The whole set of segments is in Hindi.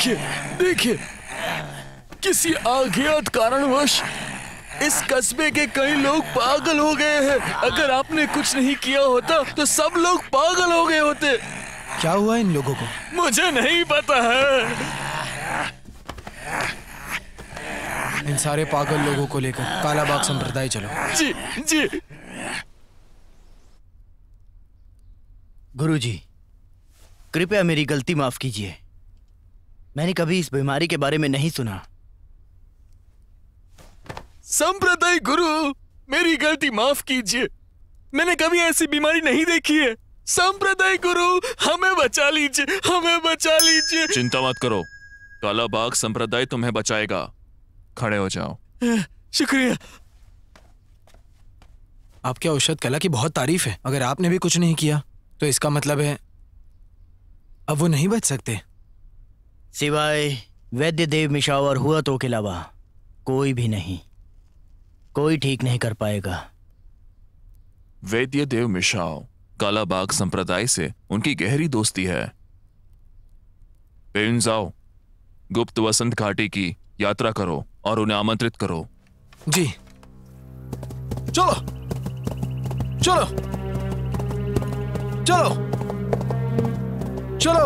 देखिए देखिए, किसी अज्ञात कारणवश इस कस्बे के कई लोग पागल हो गए हैं। अगर आपने कुछ नहीं किया होता तो सब लोग पागल हो गए होते। क्या हुआ इन लोगों को? मुझे नहीं पता है। इन सारे पागल लोगों को लेकर कालाबाग संप्रदाय चलो। जी जी। गुरुजी, कृपया मेरी गलती माफ कीजिए। मैंने कभी इस बीमारी के बारे में नहीं सुना। संप्रदाय गुरु, मेरी गलती माफ कीजिए। मैंने कभी ऐसी बीमारी नहीं देखी है। संप्रदाय गुरु, हमें बचा लीजिए, हमें बचा लीजिए। चिंता मत करो, कालाबाग संप्रदाय तुम्हें बचाएगा। खड़े हो जाओ। शुक्रिया। आपके औषध कला की बहुत तारीफ है। अगर आपने भी कुछ नहीं किया तो इसका मतलब है अब वो नहीं बच सकते। सिवाय वैद्य देव मिशाव और हुआ तो के अलावा कोई भी नहीं, कोई ठीक नहीं कर पाएगा। वैद्य देव मिशाव कालाबाग संप्रदाय से उनकी गहरी दोस्ती है। जाओ, गुप्त वसंत घाटी की यात्रा करो और उन्हें आमंत्रित करो। जी। चलो चलो चलो चलो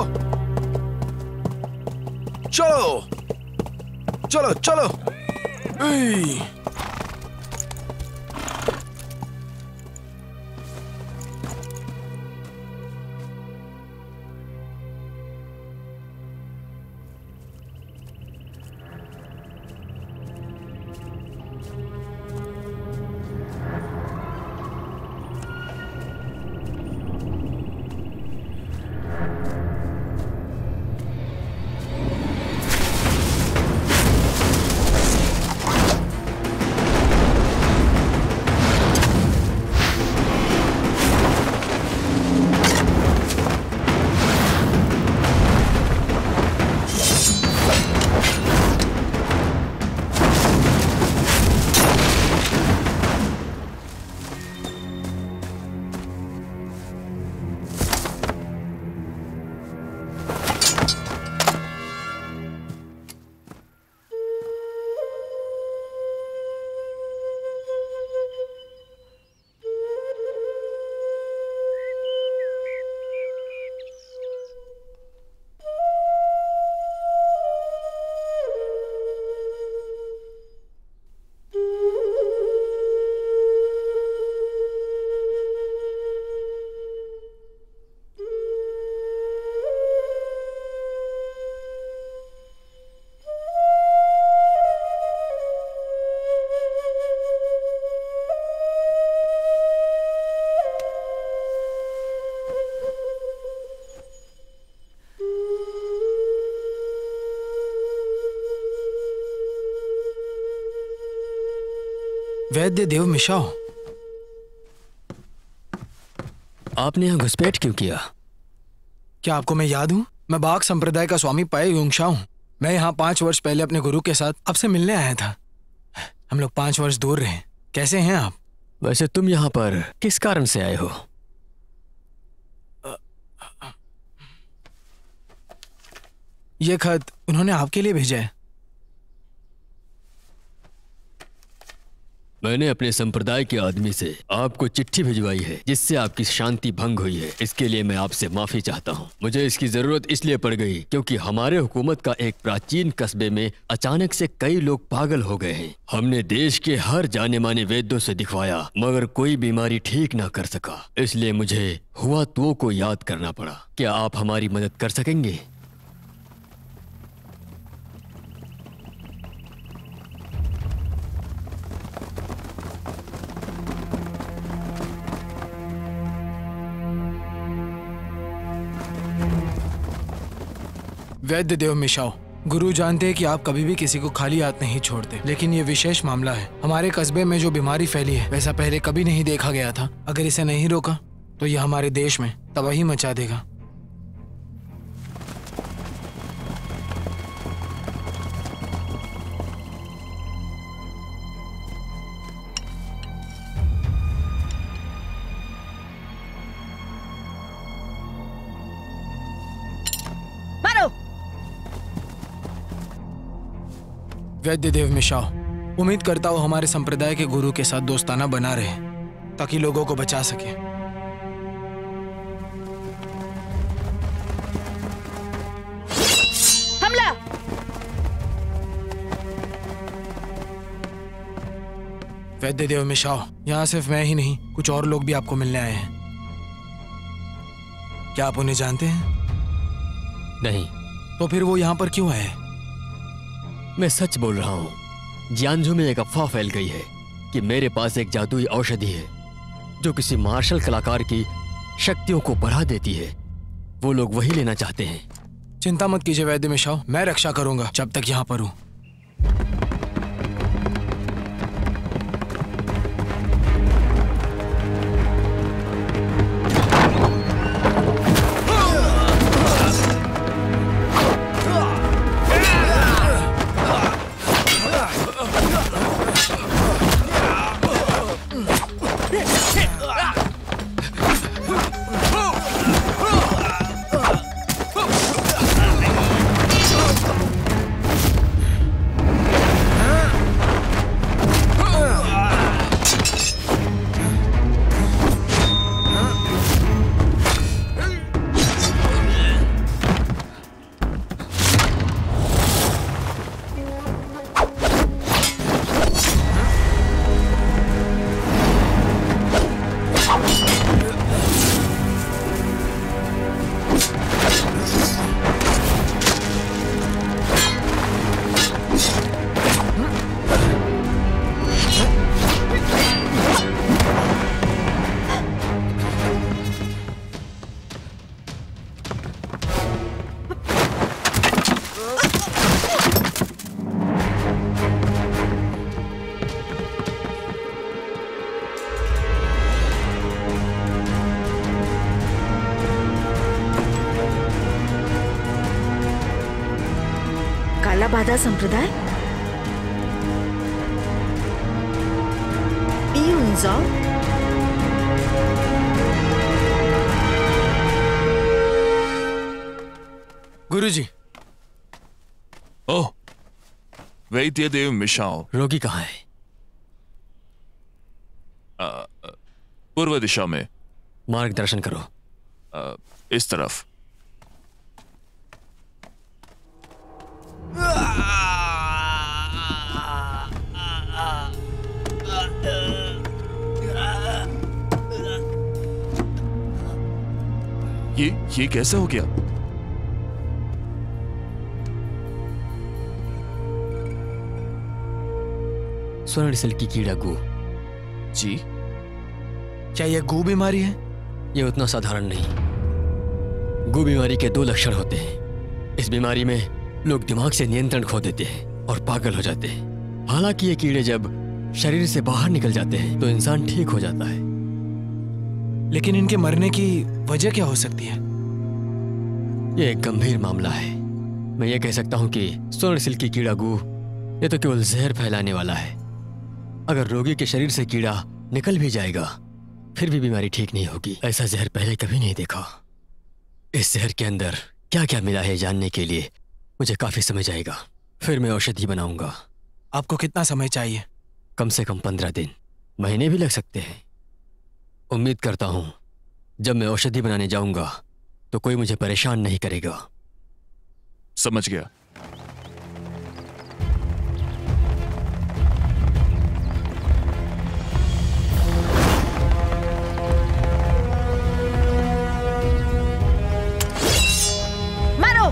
चलो चलो चलो। वैद्य देव मिशाओ, आपने यहाँ घुसपैठ क्यों किया? क्या आपको मैं याद हूँ? मैं बाघ संप्रदाय का स्वामी पाए योंगशा हूँ। मैं यहाँ 5 वर्ष पहले अपने गुरु के साथ आपसे मिलने आया था। हम लोग 5 वर्ष दूर रहे। कैसे हैं आप? वैसे तुम यहाँ पर किस कारण से आए हो? ये खत उन्होंने आपके लिए भेजा है। मैंने अपने संप्रदाय के आदमी से आपको चिट्ठी भिजवाई है जिससे आपकी शांति भंग हुई है। इसके लिए मैं आपसे माफी चाहता हूँ। मुझे इसकी जरूरत इसलिए पड़ गई क्योंकि हमारे हुकूमत का एक प्राचीन कस्बे में अचानक से कई लोग पागल हो गए हैं। हमने देश के हर जाने माने वैद्यों से दिखवाया मगर कोई बीमारी ठीक ना कर सका। इसलिए मुझे हुआ तो को याद करना पड़ा। क्या आप हमारी मदद कर सकेंगे? वैद्य देव मिशाओ, गुरु जानते हैं कि आप कभी भी किसी को खाली हाथ नहीं छोड़ते, लेकिन ये विशेष मामला है। हमारे कस्बे में जो बीमारी फैली है वैसा पहले कभी नहीं देखा गया था। अगर इसे नहीं रोका तो यह हमारे देश में तबाही मचा देगा। वैद्य देव मिशाओ, उम्मीद करता हूँ हमारे संप्रदाय के गुरु के साथ दोस्ताना बना रहे ताकि लोगों को बचा सके। हमला! वैद्य देव मिशाओ, यहाँ सिर्फ मैं ही नहीं, कुछ और लोग भी आपको मिलने आए हैं। क्या आप उन्हें जानते हैं? नहीं। तो फिर वो यहाँ पर क्यों आए? मैं सच बोल रहा हूँ। जियांझू में एक अफवाह फैल गई है कि मेरे पास एक जादुई औषधि है जो किसी मार्शल कलाकार की शक्तियों को बढ़ा देती है। वो लोग वही लेना चाहते हैं। चिंता मत कीजिए वैद्य मिशाओ, मैं रक्षा करूंगा जब तक यहाँ पर हूँ। कालाबाधा संप्रदाय? इयुनजाओ? गुरुजी। ओह, वैद्य देव मिशाओ। रोगी कहाँ है? पूर्व दिशा में। मार्गदर्शन करो। इस तरफ। ये कैसे हो गया? स्वर्ण सिल की कीड़ा गू। जी? क्या यह गू बीमारी है? ये उतना साधारण नहीं। गू बीमारी के 2 लक्षण होते हैं। इस बीमारी में लोग दिमाग से नियंत्रण खो देते हैं और पागल हो जाते हैं। हालांकि ये कीड़े जब शरीर से बाहर निकल जाते हैं तो इंसान ठीक हो जाता है। लेकिन इनके मरने की वजह क्या हो सकती है? ये एक गंभीर मामला है। मैं ये कह सकता हूँ कि स्वर्ण सिल की कीड़ा गू ये तो केवल जहर फैलाने वाला है। अगर रोगी के शरीर से कीड़ा निकल भी जाएगा फिर भी बीमारी ठीक नहीं होगी। ऐसा जहर पहले कभी नहीं देखा। इस जहर के अंदर क्या क्या मिला है जानने के लिए मुझे काफी समय जाएगा। फिर मैं औषधि बनाऊंगा। आपको कितना समय चाहिए? कम से कम 15 दिन, महीने भी लग सकते हैं। उम्मीद करता हूं जब मैं औषधि बनाने जाऊंगा तो कोई मुझे परेशान नहीं करेगा। समझ गया। मारो!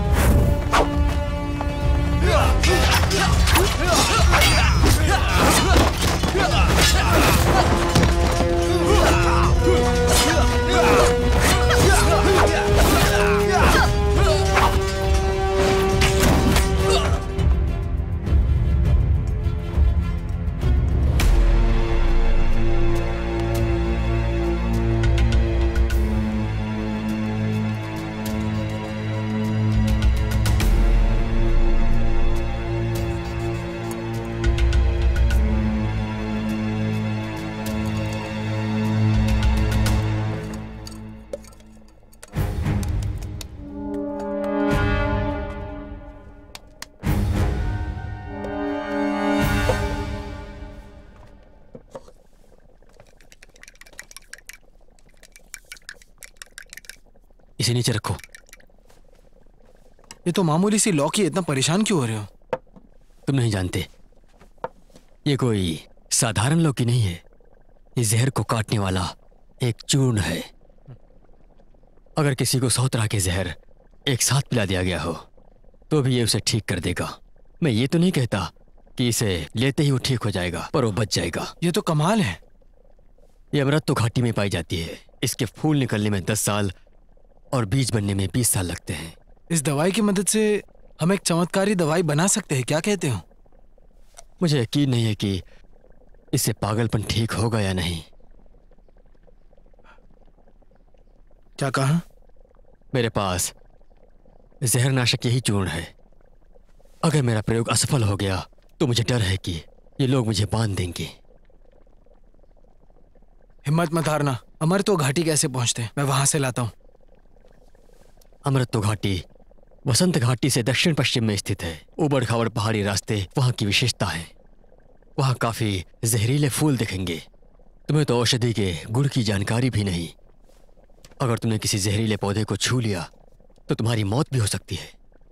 इसे नीचे रखो। ये तो मामूली सी लॉक ही है, इतना परेशान क्यों हो रहे हो? तुम नहीं जानते, ये कोई साधारण लौकी नहीं है। ये जहर को काटने वाला एक चूर्ण है। अगर किसी को 100 तरह के जहर एक साथ पिला दिया गया हो तो भी ये उसे ठीक कर देगा। मैं ये तो नहीं कहता कि इसे लेते ही वो ठीक हो जाएगा, पर वो बच जाएगा। ये तो कमाल है। ये अमृत तो घाटी में पाई जाती है। इसके फूल निकलने में 10 साल और बीज बनने में 20 साल लगते हैं। इस दवाई की मदद से हम एक चमत्कारी दवाई बना सकते हैं, क्या कहते हो? मुझे यकीन नहीं है कि इससे पागलपन ठीक होगा या नहीं। क्या कहा? मेरे पास जहरनाशक यही चूर्ण है। अगर मेरा प्रयोग असफल हो गया तो मुझे डर है कि ये लोग मुझे बांध देंगे। हिम्मत मत हारना। अमृत तो घाटी कैसे पहुंचते? मैं वहां से लाता हूं। अमृत तो घाटी वसंत घाटी से दक्षिण पश्चिम में स्थित है। उबड़ खाबड़ पहाड़ी रास्ते वहां की विशेषता है। वहां काफी जहरीले फूल दिखेंगे। तुम्हें तो औषधि के गुण की जानकारी भी नहीं। अगर तुमने किसी जहरीले पौधे को छू लिया तो तुम्हारी मौत भी हो सकती है।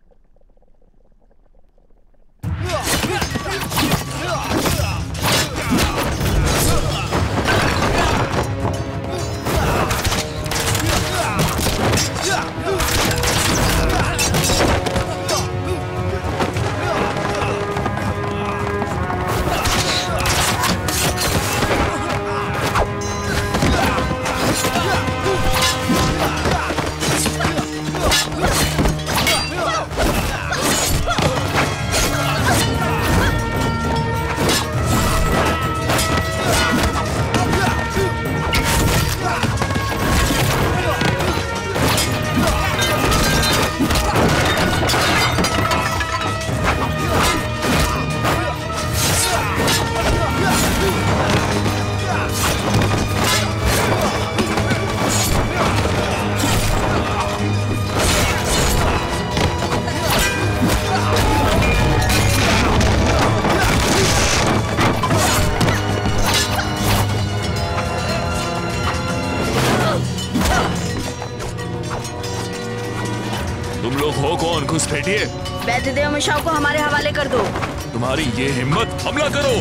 तुम लोग हो कौन? घुसपैठिए। वैद्यदेव मिश्रा को हमारे हवाले कर दो। तुम्हारी ये हिम्मत, हमला करो।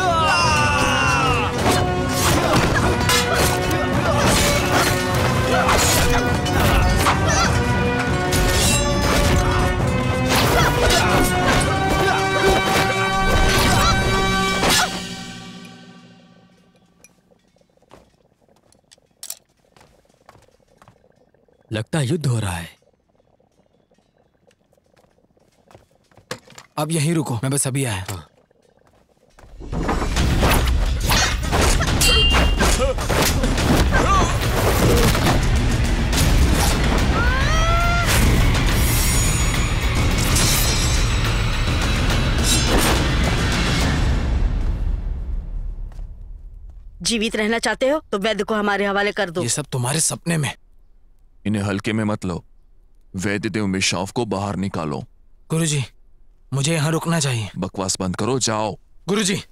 लगता है युद्ध हो रहा है। अब यहीं रुको, मैं बस अभी आया। जीवित रहना चाहते हो तो वैद्य को हमारे हवाले कर दो। ये सब तुम्हारे सपने में। इन्हें हल्के में मत लो। वैद्यदेव मिश्राव को बाहर निकालो। गुरुजी, मुझे यहाँ रुकना चाहिए। बकवास बंद करो, जाओ। गुरुजी,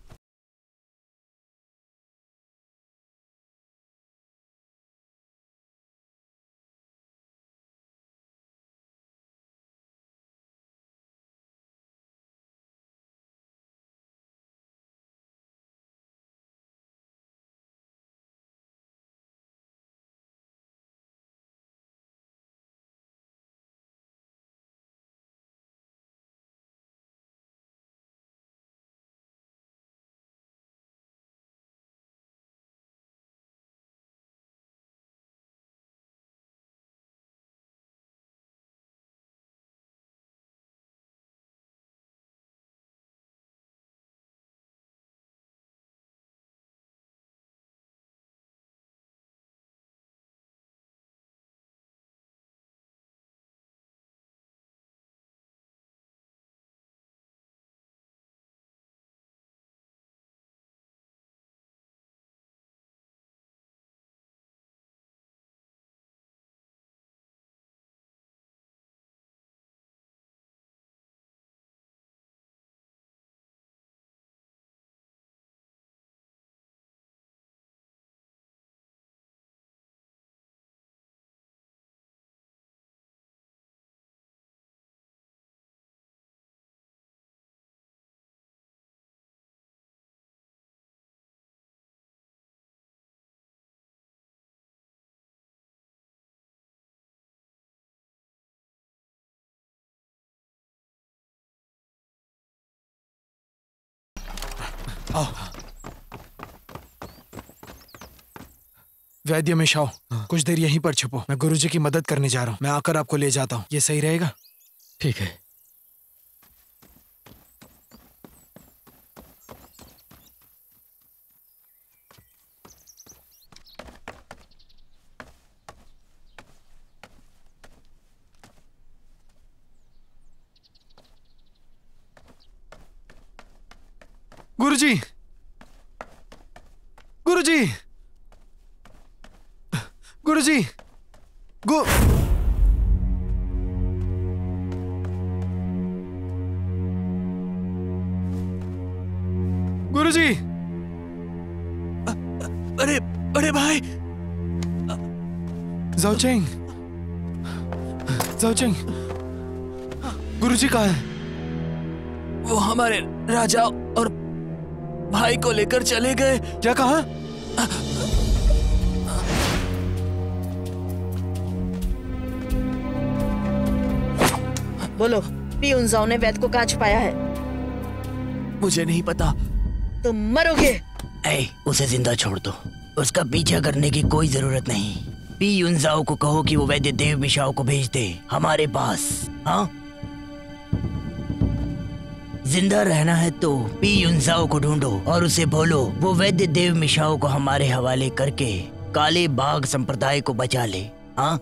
आओ। वैद्य मिशाओ, कुछ देर यहीं पर छुपो। मैं गुरुजी की मदद करने जा रहा हूँ। मैं आकर आपको ले जाता हूँ। ये सही रहेगा? ठीक है। गुरुजी, गुरुजी, गुरुजी, गुरुजी। अरे अरे भाई, ज़ाओचेंग, ज़ाओचेंग, गुरुजी कहाँ है? वो हमारे राजा और भाई को लेकर चले गए। क्या कहा? बोलो, पी युनजाओ ने वैद्य को कहाँ छुपाया है? मुझे नहीं पता। तुम मरोगे। ऐ, उसे जिंदा छोड़ दो। उसका पीछा करने की कोई जरूरत नहीं। पी युनजाओ को कहो कि वो वैद्य देव मिशाओ को भेज दे हमारे पास। हाँ, जिंदा रहना है तो पी युनजाओ को ढूंढो और उसे बोलो वो वैद्य देव मिशाओ को हमारे हवाले करके काले बाघ संप्रदाय को बचा ले। हाँ।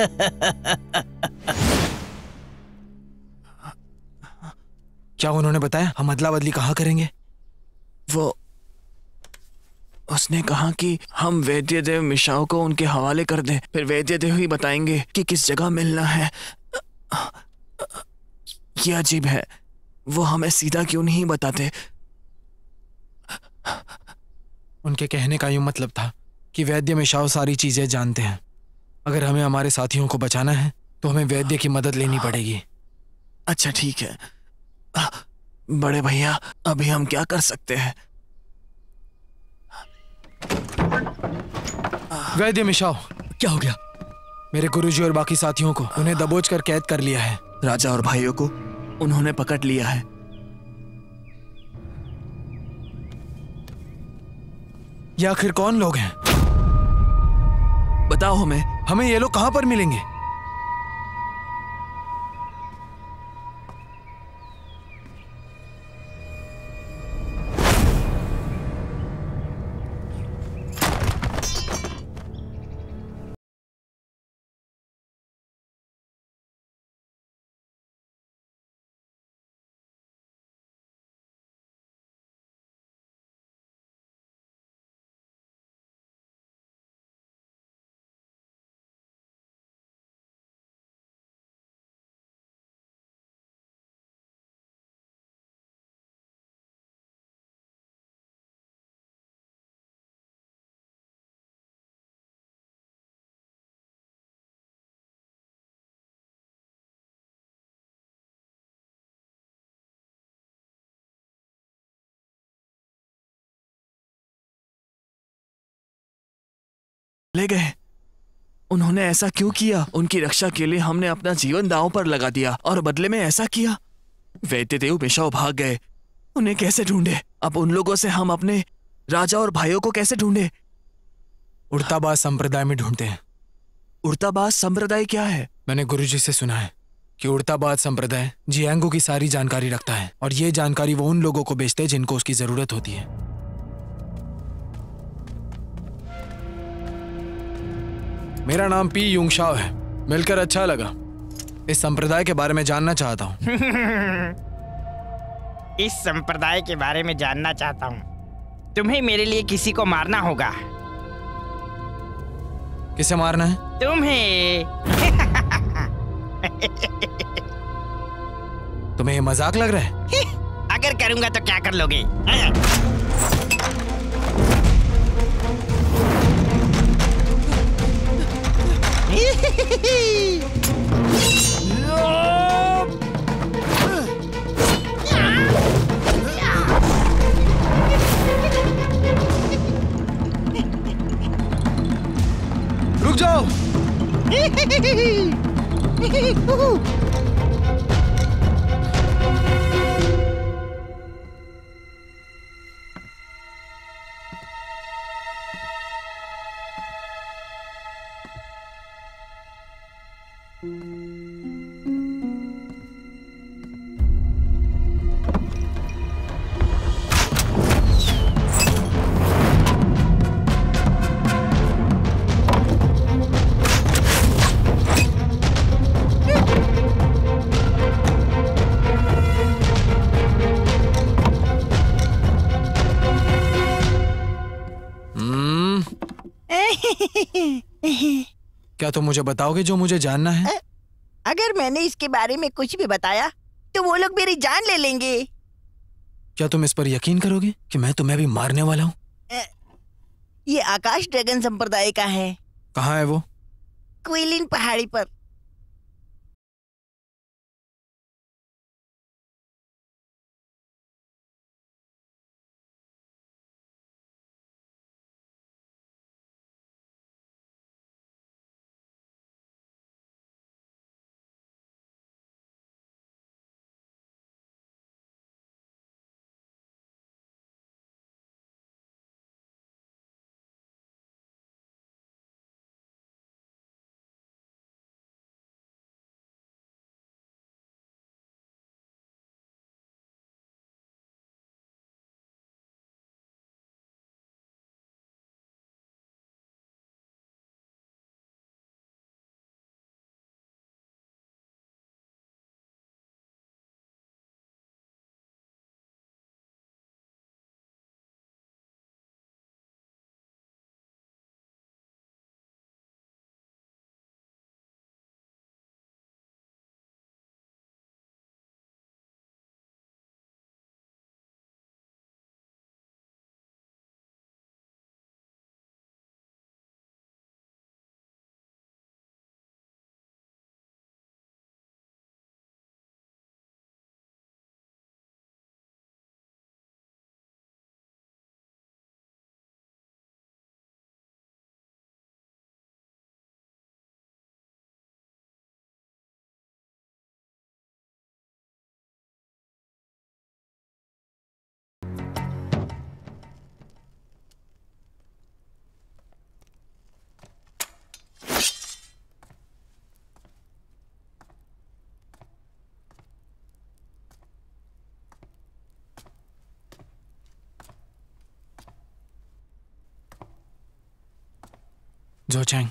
क्या उन्होंने बताया? हम अदला बदली कहाँ करेंगे? वो उसने कहा कि हम वैद्य देव मिशाओ को उनके हवाले कर दें, फिर वैद्य देव ही बताएंगे कि किस जगह मिलना है। ये अजीब है, वो हमें सीधा क्यों नहीं बताते? उनके कहने का यूं मतलब था कि वैद्य मिशाओ सारी चीजें जानते हैं। अगर हमें हमारे साथियों को बचाना है तो हमें वैद्य की मदद लेनी पड़ेगी। अच्छा ठीक है बड़े भैया, अभी हम क्या कर सकते हैं? वैद्य मिशाओ, क्या हो गया? मेरे गुरुजी और बाकी साथियों को उन्हें दबोच कर कैद कर लिया है। राजा और भाइयों को उन्होंने पकड़ लिया है। ये आखिर कौन लोग हैं? बताओ हमें। हमें ये लोग कहां पर मिलेंगे? ले गए। उन्होंने ऐसा क्यों किया? उनकी रक्षा के लिए हमने अपना जीवन दांव पर लगा दिया और बदले में ऐसा किया। वैद्य देव मिशाओ भाग गए। उन्हें कैसे ढूंढे? अब उन लोगों से हम अपने राजा और भाइयों को कैसे ढूंढे? उड़ताबाज संप्रदाय में ढूंढते हैं। उड़ताबाज संप्रदाय क्या है? मैंने गुरुजी से सुना है कि उड़ताबाज संप्रदाय जियांगो की सारी जानकारी रखता है और ये जानकारी वो उन लोगों को बेचते हैं जिनको उसकी जरूरत होती है। मेरा नाम पी युंगशाओ है। मिलकर अच्छा लगा। इस संप्रदाय के बारे में जानना चाहता हूँ। इस संप्रदाय के बारे में जानना चाहता हूँ। तुम्हें मेरे लिए किसी को मारना होगा। किसे मारना है? तुम्हें। तुम्हें ये मजाक लग रहा है? अगर करूंगा तो क्या कर लोगे? रुक जाओ। क्या तुम मुझे बताओगे जो मुझे जानना है? अगर मैंने इसके बारे में कुछ भी बताया तो वो लोग मेरी जान ले लेंगे। क्या तुम इस पर यकीन करोगे कि मैं तुम्हें भी मारने वाला हूँ? ये आकाश ड्रैगन संप्रदाय का है। कहाँ है वो? क्विलिन पहाड़ी पर। जोचैंग,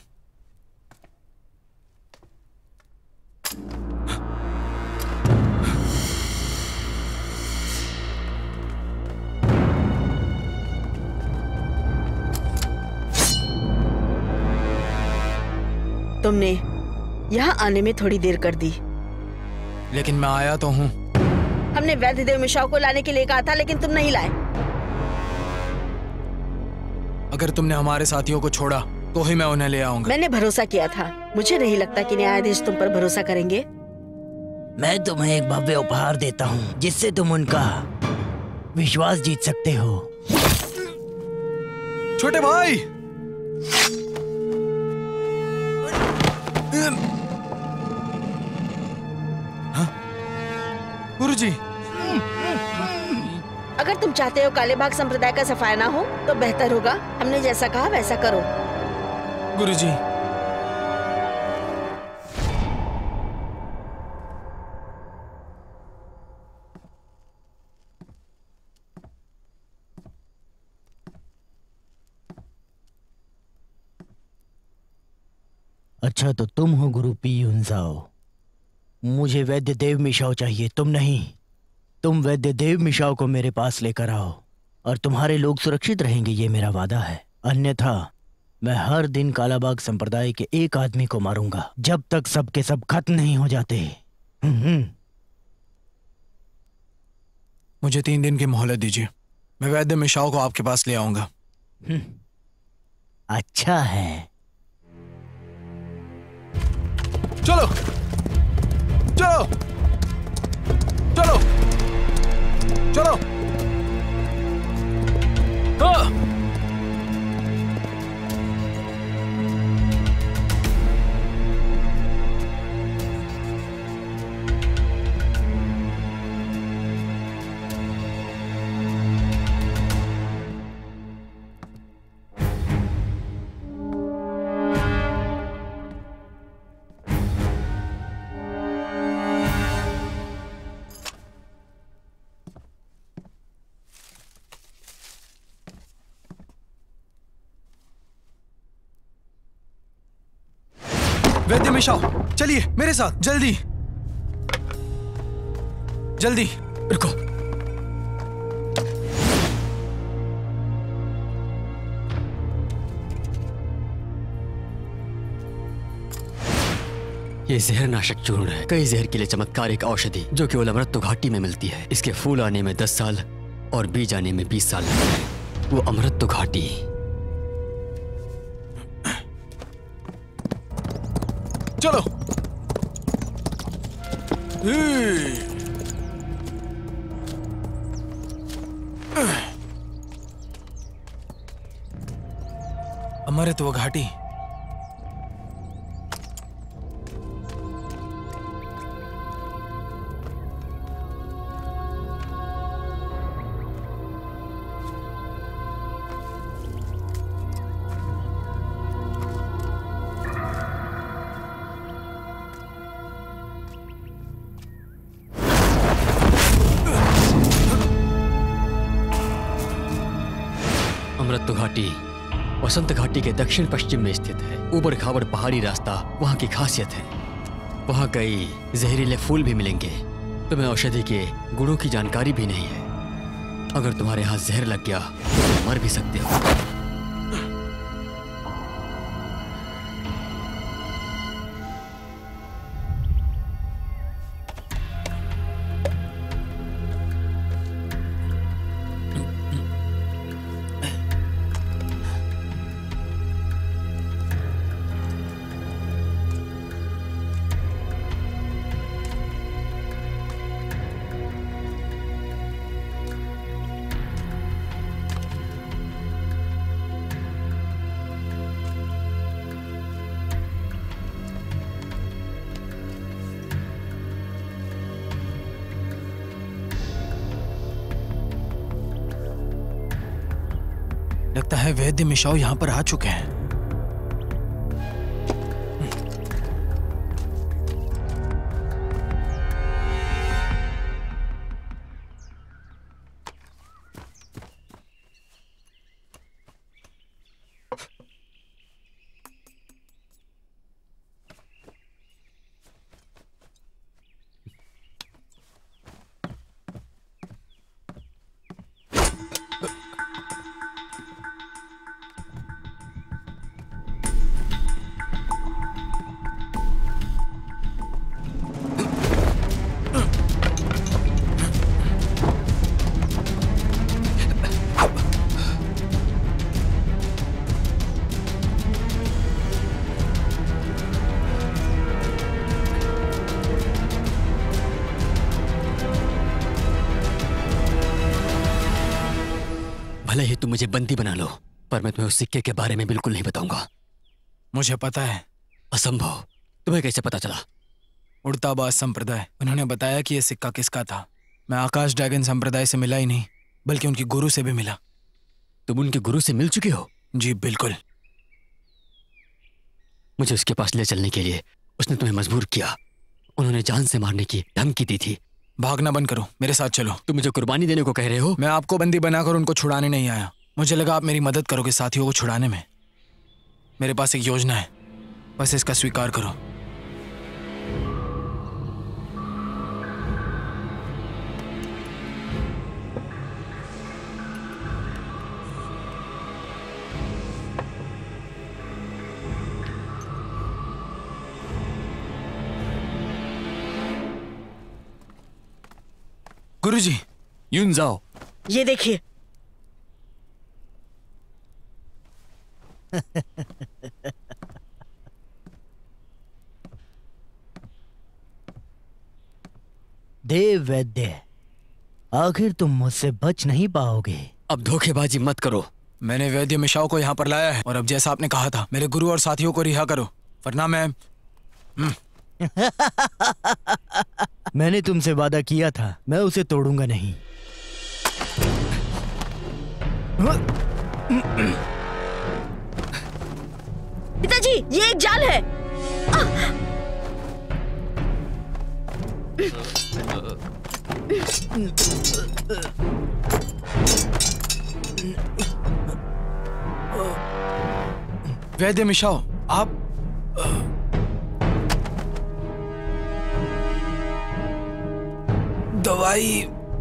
तुमने यहाँ आने में थोड़ी देर कर दी। लेकिन मैं आया तो हूँ। हमने वैद्य देव मिशाओ को लाने के लिए कहा था, लेकिन तुम नहीं लाए। अगर तुमने हमारे साथियों को छोड़ा तो ही मैं उन्हें ले आऊंगा। मैंने भरोसा किया था। मुझे नहीं लगता कि न्यायाधीश तुम पर भरोसा करेंगे। मैं तुम्हें एक भव्य उपहार देता हूँ जिससे तुम उनका विश्वास जीत सकते हो। छोटे भाई, गुरुजी, अगर तुम चाहते हो काले बाघ संप्रदाय का सफाया ना हो तो बेहतर होगा हमने जैसा कहा वैसा करो। गुरुजी, अच्छा तो तुम हो गुरु पी युनजाओ। मुझे वैद्य देव मिशाओ चाहिए, तुम नहीं। तुम वैद्य देव मिशाओ को मेरे पास लेकर आओ और तुम्हारे लोग सुरक्षित रहेंगे, ये मेरा वादा है। अन्यथा मैं हर दिन कालाबाग संप्रदाय के एक आदमी को मारूंगा जब तक सब के सब खत्म नहीं हो जाते। मुझे 3 दिन की मोहलत दीजिए। मैं वैद्य मिशाओ को आपके पास ले आऊंगा। अच्छा है। चलो चलो चलो चलो। हाँ। वैद्य मिशाओ, चलिए मेरे साथ, जल्दी जल्दी। रुको। ये जहरनाशक चूर्ण है, कई जहर के लिए चमत्कारिक औषधि जो केवल अमृत घाटी में मिलती है। इसके फूल आने में 10 साल और बीज आने में 20 साल लगते हैं। वो अमृत घाटी। चलो। अमृत घाटी। अमृत घाटी वसंत घाटी के दक्षिण पश्चिम में स्थित है। ऊबड़ खाबड़ पहाड़ी रास्ता वहाँ की खासियत है। वहाँ कई जहरीले फूल भी मिलेंगे। तुम्हें औषधि के गुणों की जानकारी भी नहीं है। अगर तुम्हारे हाथ जहर लग गया तो तुम मर भी सकते हो। लगता है वैद्य मिशाओ यहाँ पर आ चुके हैं। भले ही तुम मुझे बंदी बना लो, पर मैं तुम्हें उस सिक्के के बारे में बिल्कुल नहीं बताऊंगा। मुझे पता है। असंभव। तुम्हें कैसे पता चला? उड़ताबाज संप्रदाय, उन्होंने बताया कि यह सिक्का किसका था। मैं आकाश ड्रैगन संप्रदाय से मिला ही नहीं, बल्कि उनके गुरु से भी मिला। तुम उनके गुरु से मिल चुके हो? जी बिल्कुल। मुझे उसके पास ले चलने के लिए उसने तुम्हें मजबूर किया। उन्होंने जान से मारने की धमकी दी थी। भागना बंद करो, मेरे साथ चलो। तुम मुझे कुर्बानी देने को कह रहे हो? मैं आपको बंदी बनाकर उनको छुड़ाने नहीं आया। मुझे लगा आप मेरी मदद करोगे साथियों को छुड़ाने में। मेरे पास एक योजना है, बस इसका स्वीकार करो। गुरुजी। युनजाओ, ये देखिए। देव वैद्य, आखिर तुम मुझसे बच नहीं पाओगे। अब धोखेबाजी मत करो। मैंने वैद्य मिशाओ को यहाँ पर लाया है, और अब जैसा आपने कहा था, मेरे गुरु और साथियों को रिहा करो, वरना मैं मैंने तुमसे वादा किया था, मैं उसे तोड़ूंगा नहीं। पिताजी, ये एक जाल है। वैद्य मिशाओ, आप दवाई।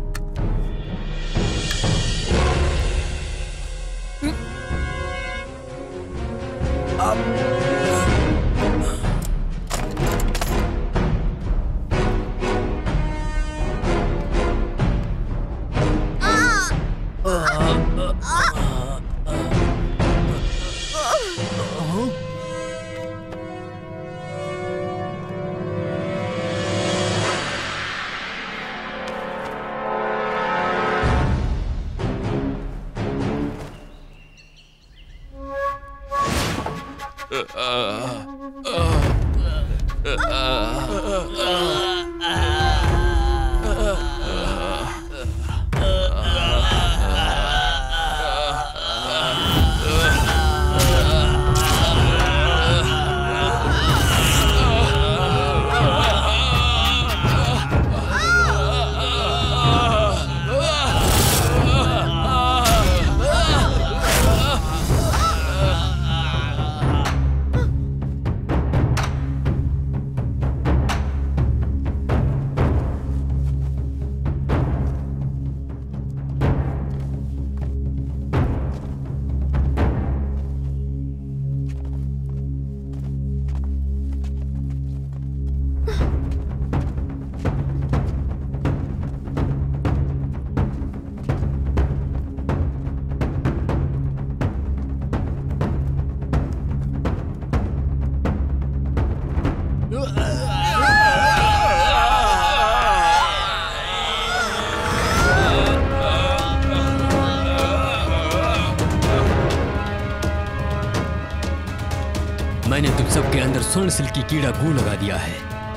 मैंने तुम सबके अंदर स्वर्ण सिल्क की कीड़ा गू लगा दिया है।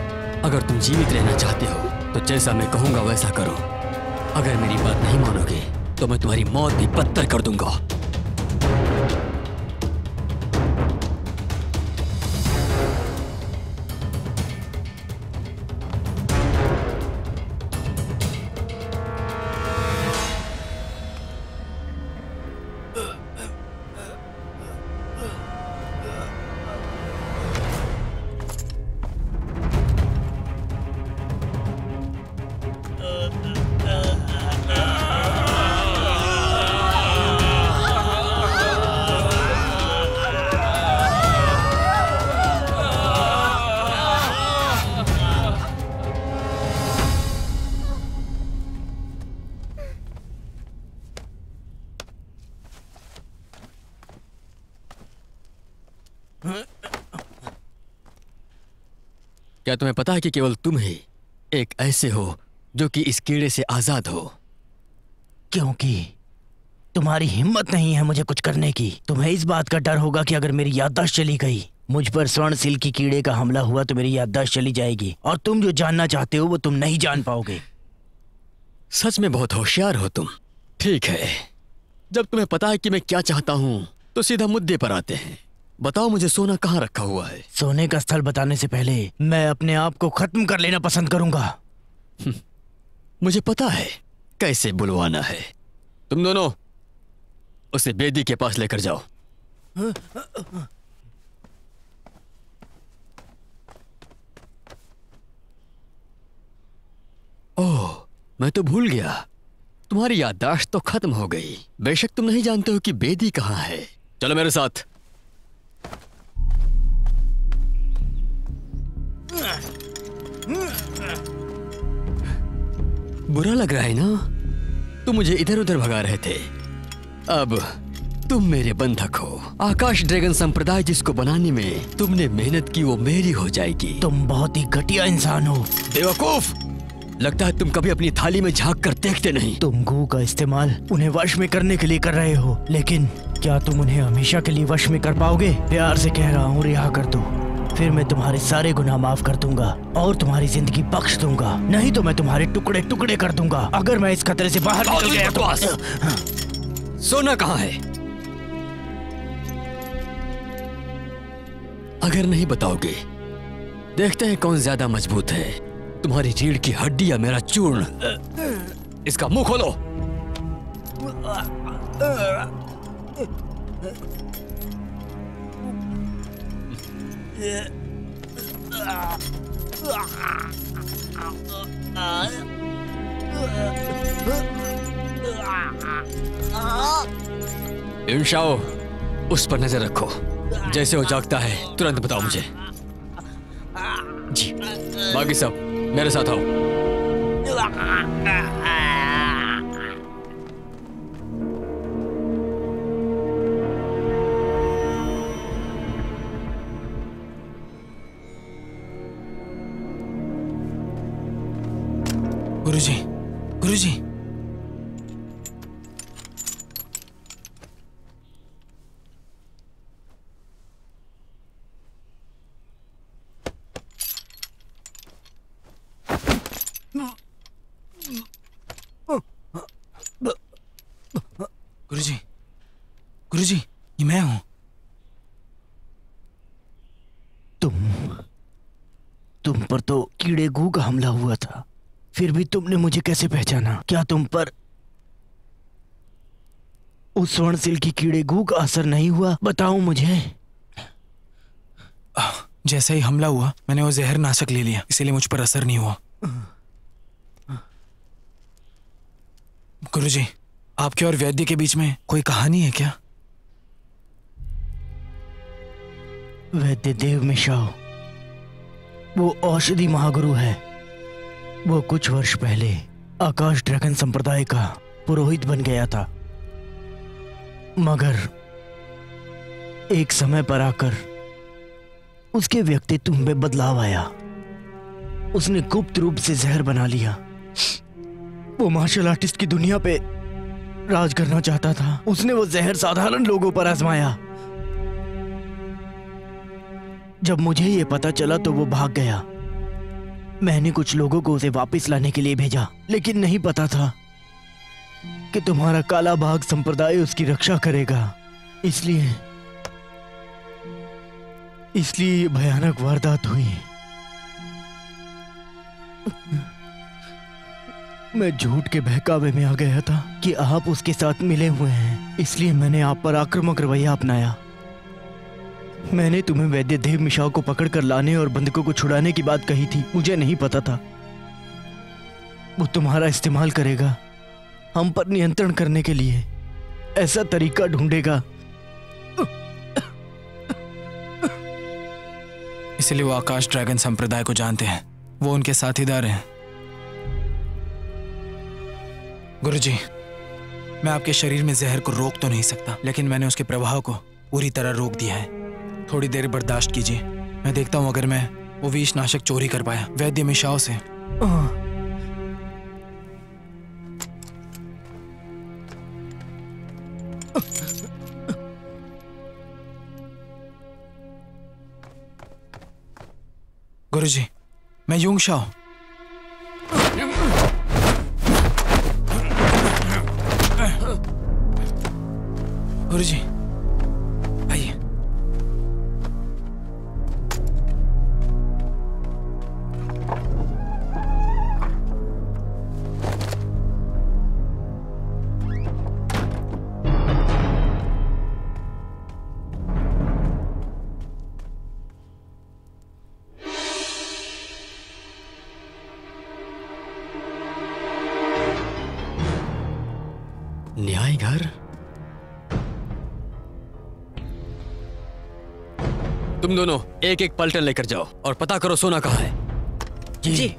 अगर तुम जीवित रहना चाहते हो तो जैसा मैं कहूंगा वैसा करो। अगर मेरी बात नहीं मानोगे तो मैं तुम्हारी मौत भी पत्थर कर दूंगा। क्या तुम्हें पता है कि केवल तुम ही एक ऐसे हो जो कि इस कीड़े से आजाद हो? क्योंकि तुम्हारी हिम्मत नहीं है मुझे कुछ करने की। तुम्हें इस बात का डर होगा कि अगर मेरी याददाश्त चली गई, मुझ पर स्वर्ण सिल्क की कीड़े का हमला हुआ तो मेरी याददाश्त चली जाएगी और तुम जो जानना चाहते हो वो तुम नहीं जान पाओगे। सच में बहुत होशियार हो तुम। ठीक है, जब तुम्हें पता है कि मैं क्या चाहता हूं तो सीधा मुद्दे पर आते हैं। बताओ मुझे सोना कहाँ रखा हुआ है? सोने का स्थल बताने से पहले मैं अपने आप को खत्म कर लेना पसंद करूंगा। मुझे पता है कैसे बुलवाना है। तुम दोनों उसे बेदी के पास लेकर जाओ। ओह, मैं तो भूल गया, तुम्हारी याददाश्त तो खत्म हो गई। बेशक तुम नहीं जानते हो कि बेदी कहाँ है। चलो मेरे साथ। बुरा लग रहा है ना? तुम मुझे इधर उधर भगा रहे थे, अब तुम मेरे बंधक हो। आकाश ड्रैगन संप्रदाय जिसको बनाने में तुमने मेहनत की वो मेरी हो जाएगी। तुम बहुत ही घटिया इंसान हो। बेवकूफ, लगता है तुम कभी अपनी थाली में झांक कर देखते नहीं। तुम गू का इस्तेमाल उन्हें वश में करने के लिए कर रहे हो, लेकिन क्या तुम उन्हें हमेशा के लिए वश में कर पाओगे? प्यार से कह रहा हूँ, रिहा कर दो, फिर मैं तुम्हारे सारे गुनाह माफ कर दूंगा और तुम्हारी जिंदगी बख्श दूंगा। नहीं तो मैं तुम्हारे टुकड़े टुकड़े कर दूंगा। अगर मैं इस खतरे से बाहर निकल गया तो। सोना कहाँ है? अगर नहीं बताओगे, देखते हैं कौन ज्यादा मजबूत है, तुम्हारी रीढ़ की हड्डी या मेरा चूर्ण। इसका मुंह खोलो। युनशाओ, उस पर नजर रखो। जैसे वो जागता है तुरंत बताओ मुझे। जी। बाकी सब मेरे साथ आओ। गुरुजी, गुरुजी। गुरुजी, गुरुजी, ये मैं हूं। तुम पर तो कीड़े गू का हमला हुआ था, फिर भी तुमने मुझे कैसे पहचाना? क्या तुम पर उस स्वर्णशिल की कीड़े गू का असर नहीं हुआ? बताओ मुझे। जैसे ही हमला हुआ मैंने वो जहर नाशक ले लिया, इसीलिए मुझ पर असर नहीं हुआ। गुरुजी, आपके और वैद्य के बीच में कोई कहानी है क्या? वैद्य देव मिशाओ वो औषधि महागुरु है। वो कुछ वर्ष पहले आकाश ड्रैगन संप्रदाय का पुरोहित बन गया था, मगर एक समय पर आकर उसके व्यक्तित्व में बदलाव आया। उसने गुप्त रूप से जहर बना लिया। वो मार्शल आर्टिस्ट की दुनिया पे राज करना चाहता था। उसने वो जहर साधारण लोगों पर आजमाया। जब मुझे ये पता चला तो वो भाग गया। मैंने कुछ लोगों को उसे वापस लाने के लिए भेजा, लेकिन नहीं पता था कि तुम्हारा काला बाघ संप्रदाय उसकी रक्षा करेगा। इसलिए ये भयानक वारदात हुई। मैं झूठ के बहकावे में आ गया था कि आप उसके साथ मिले हुए हैं, इसलिए मैंने आप पर आक्रामक रवैया अपनाया। मैंने तुम्हें वैद्य देव मिशाओ को पकड़कर लाने और बंधकों को छुड़ाने की बात कही थी। मुझे नहीं पता था वो तुम्हारा इस्तेमाल करेगा, हम पर नियंत्रण करने के लिए ऐसा तरीका ढूंढेगा। इसलिए वो आकाश ड्रैगन संप्रदाय को जानते हैं, वो उनके साथीदार हैं। गुरुजी, मैं आपके शरीर में जहर को रोक तो नहीं सकता, लेकिन मैंने उसके प्रभाव को पूरी तरह रोक दिया है। थोड़ी देर बर्दाश्त कीजिए, मैं देखता हूं अगर मैं वो विष नाशक चोरी कर पाया वैद्य मिशाओ से। गुरुजी, मैं युंगशाओ। गुरुजी, आइए। न्याय घर? तुम दोनों एक एक पलटन लेकर जाओ और पता करो सोना कहाँ है। जी।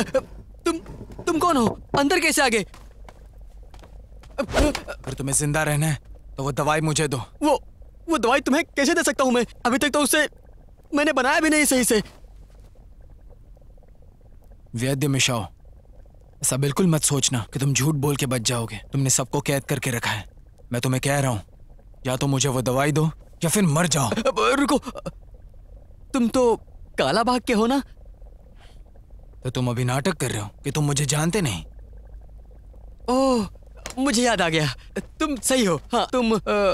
तुम कौन हो? अंदर कैसे आ गए? अगर तुम्हें जिंदा रहना है तो वो दवाई मुझे दो। वो दवाई तुम्हें कैसे दे सकता हूं मैं? अभी तक तो उसे मैंने बनाया भी नहीं सही से। वैद्य मिशाओ, ऐसा बिल्कुल मत सोचना कि तुम झूठ बोल के बच जाओगे। तुमने सबको कैद करके रखा है। मैं तुम्हें कह रहा हूं, या तो मुझे वो दवाई दो या फिर मर जाओ। रुको, तुम तो काला बाग के हो ना? तो तुम अभी नाटक कर रहे हो कि तुम मुझे जानते नहीं। ओह, मुझे याद आ गया, तुम सही हो। हाँ, तुम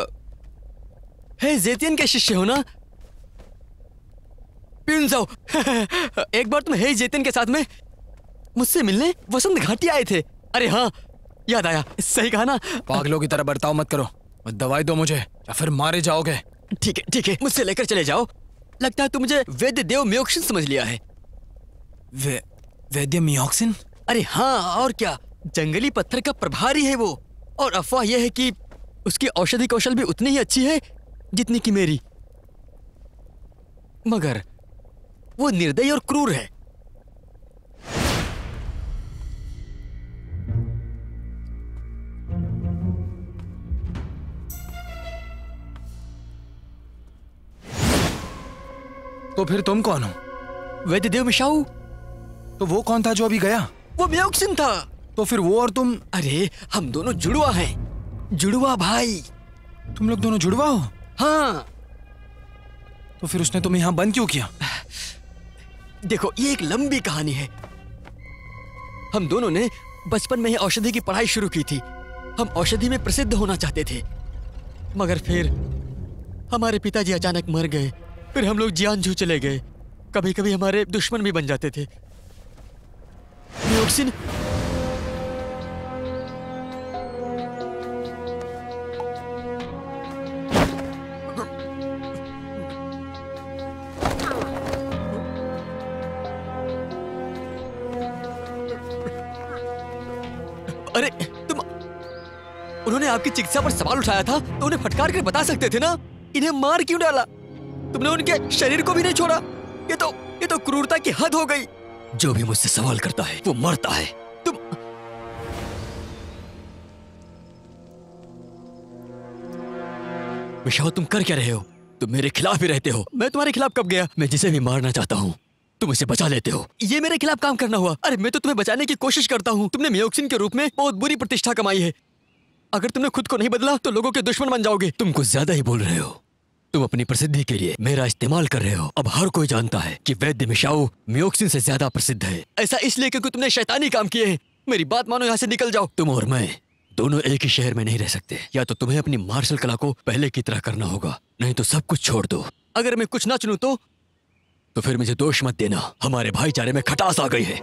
हे जेतियन के शिष्य हो ना? पियुनजाओ। एक बार तुम हे जेतियन के साथ में मुझसे मिलने वसंत घाटी आए थे। अरे हाँ, याद आया, सही कहा ना? पागलों की तरह बर्ताव मत करो। बस दवाई दो मुझे या फिर मारे जाओगे। ठीक है, मुझसे लेकर चले जाओ। लगता है तुम मुझे वैद्य देव मियोक्सिन समझ लिया है। वैद्य मियोक्सिन? अरे हाँ, और क्या, जंगली पत्थर का प्रभारी है वो। और अफवाह यह है कि उसकी औषधि कौशल भी उतनी ही अच्छी है जितनी कि मेरी, मगर वो निर्दयी और क्रूर है। तो फिर तुम कौन हो? वैद्य देव मिशाऊ। तो वो कौन था जो अभी गया? वो मियोक्सिन था। तो फिर वो और तुम? अरे हम दोनों जुड़वा हैं, जुड़वा भाई। तुम लोग दोनों जुड़वा हो? हाँ। तो फिर उसने तुम्हें यहाँ बंद क्यों किया? देखो, ये एक लंबी कहानी है। हम दोनों ने बचपन में ही औषधि की पढ़ाई शुरू की थी। हम औषधि में प्रसिद्ध होना चाहते थे, मगर फिर हमारे पिताजी अचानक मर गए। फिर हम लोग जियानजू चले गए। कभी कभी हमारे दुश्मन भी बन जाते थे। मियोक्सिन, अरे तुम, उन्होंने आपकी चिकित्सा पर सवाल उठाया था तो उन्हें फटकार कर बता सकते थे ना। इन्हें मार क्यों डाला? तुमने उनके शरीर को भी नहीं छोड़ा। ये तो क्रूरता की हद हो गई। जो भी मुझसे सवाल करता है वो मरता है। तुम मिशाओ, तुम कर क्या रहे हो? तुम मेरे खिलाफ ही रहते हो। मैं तुम्हारे खिलाफ कब गया? मैं जिसे भी मारना चाहता हूँ तुम उसे बचा लेते हो। ये मेरे खिलाफ काम करना हुआ। अरे मैं तो तुम्हें बचाने की कोशिश करता हूँ। तुमने मियोक्सिन के रूप में बहुत बुरी प्रतिष्ठा कमाई है। अगर तुमने खुद को नहीं बदला तो लोगों के दुश्मन बन जाओगे। तुम कुछ ज्यादा ही बोल रहे हो। तुम अपनी प्रसिद्धि के लिए मेरा इस्तेमाल कर रहे हो। अब हर कोई जानता है कि वैद्य मिशाओ मियोक्सिन से ज्यादा प्रसिद्ध है। ऐसा इसलिए क्योंकि तुमने शैतानी काम किए हैं। मेरी बात मानो, यहाँ से निकल जाओ। तुम और मैं दोनों एक ही शहर में नहीं रह सकते। या तो तुम्हें अपनी मार्शल कला को पहले की तरह करना होगा, नहीं तो सब कुछ छोड़ दो। अगर मैं कुछ ना चुनूं तो फिर मुझे दोष मत देना। हमारे भाईचारे में खटास आ गई है।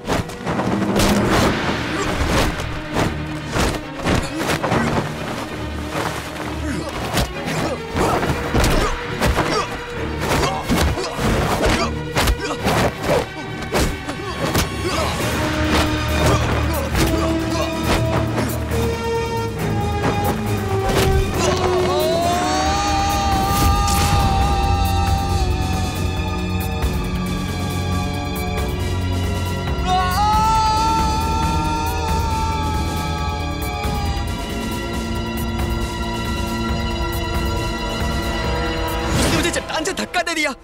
धक्का दे दिया।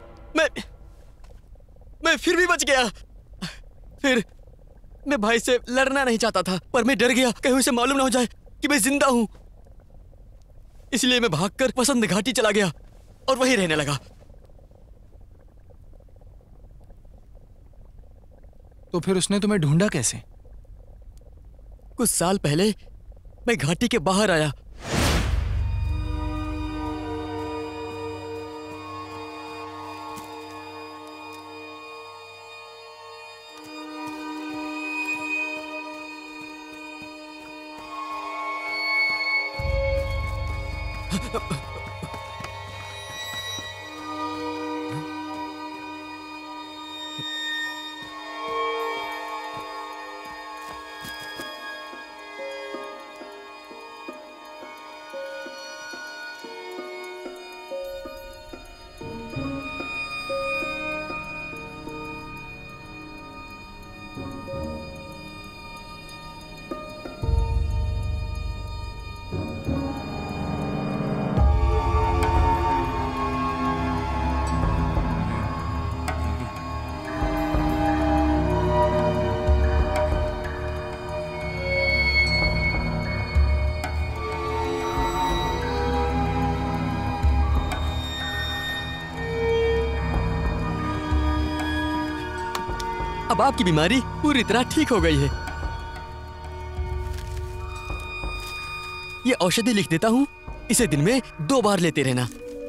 मैं फिर भी बच गया। फिर मैं भाई से लड़ना नहीं चाहता था, पर मैं डर गया कहीं उसे मालूम ना हो जाए कि मैं जिंदा हूं। इसलिए मैं भागकर वसंत घाटी चला गया और वहीं रहने लगा। तो फिर उसने तुम्हें ढूंढा कैसे? कुछ साल पहले मैं घाटी के बाहर आया। अब आपकी बीमारी पूरी तरह ठीक हो गई है। ये औषधि लिख देता हूँ, इसे दिन में 2 बार लेते रहना।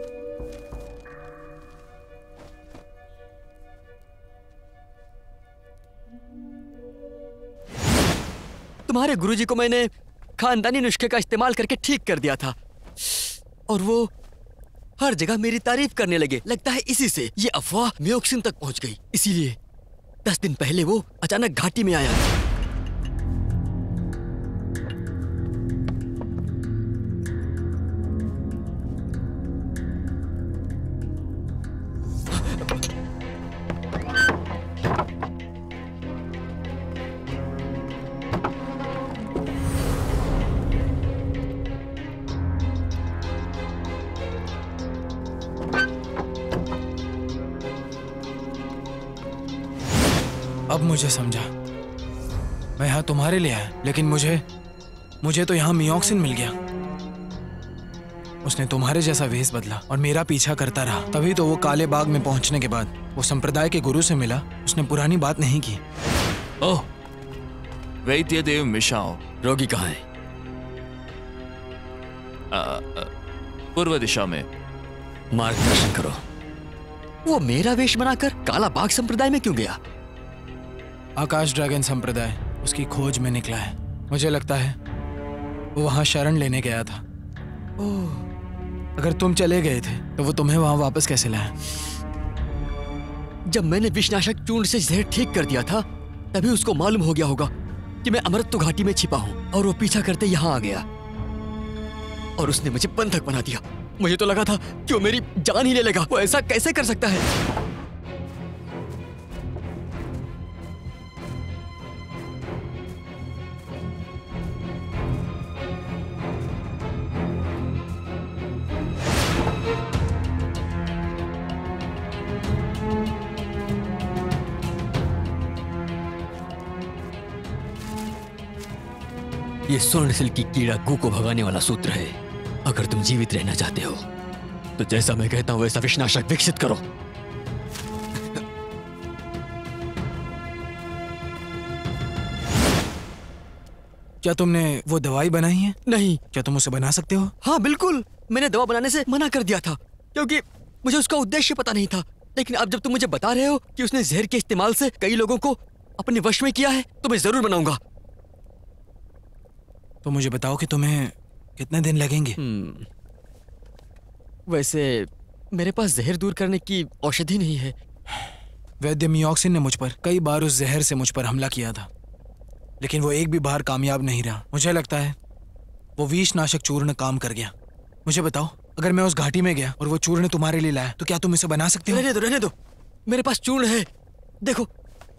तुम्हारे गुरुजी को मैंने खानदानी नुस्खे का इस्तेमाल करके ठीक कर दिया था और वो हर जगह मेरी तारीफ करने लगे। लगता है इसी से ये अफवाह मियोक्सिन तक पहुंच गई। इसीलिए 10 दिन पहले वो अचानक घाटी में आया। अब मुझे समझा। मैं यहाँ तुम्हारे लिए आया, लेकिन मुझे तो यहाँ मियोक्सिन मिल गया। उसने तुम्हारे जैसा वेश बदला और मेरा पीछा करता रहा। तभी तो वो काले बाग में पहुंचने के बाद वो संप्रदाय के गुरु से मिला। उसने पुरानी बात नहीं की। ओह, वैद्य देव मिशाओ। रोगी कहाँ है? पूर्व दिशा में। मार्गदर्शन करो। वो मेरा वेश बनाकर काला बाग संप्रदाय में क्यों गया? आकाश ड्रैगन संप्रदाय उसकी खोज में निकला है। मुझे लगता है वो वहां शरण लेने गया था। अगर तुम चले गए थे तो वो तुम्हें वहां वापस कैसे लाया? जब मैंने विषनाशक चूर्ण से जहर ठीक कर दिया था तभी उसको मालूम हो गया होगा कि मैं अमृत घाटी में छिपा हूं और वो पीछा करते यहाँ आ गया और उसने मुझे बंधक बना दिया। मुझे तो लगा था कि वो मेरी जान ही ले लेगा। वो ऐसा कैसे कर सकता है? ये स्वर्णशिल की कीड़ा गू को भगाने वाला सूत्र है। अगर तुम जीवित रहना चाहते हो तो जैसा मैं कहता हूं वैसा विषनाशक विकसित करो। क्या तुमने वो दवाई बनाई है? नहीं। क्या तुम उसे बना सकते हो? हाँ बिल्कुल, मैंने दवा बनाने से मना कर दिया था क्योंकि मुझे उसका उद्देश्य पता नहीं था। लेकिन अब जब तुम मुझे बता रहे हो कि उसने जहर के इस्तेमाल से कई लोगों को अपने वश में किया है तो मैं जरूर बनाऊंगा। तो मुझे बताओ कि तुम्हें कितने दिन लगेंगे? वैसे मेरे पास जहर दूर करने की औषधि नहीं है। वैद्य मियोक्सिन ने मुझ पर कई बार उस जहर से मुझ पर हमला किया था, लेकिन वो एक भी बार कामयाब नहीं रहा। मुझे लगता है वो विषनाशक चूर्ण काम कर गया। मुझे बताओ, अगर मैं उस घाटी में गया और वो चूर्ण तुम्हारे लिए लाया तो क्या तुम इसे बना सकते हो? रहने दो, मेरे पास चूर्ण है। देखो,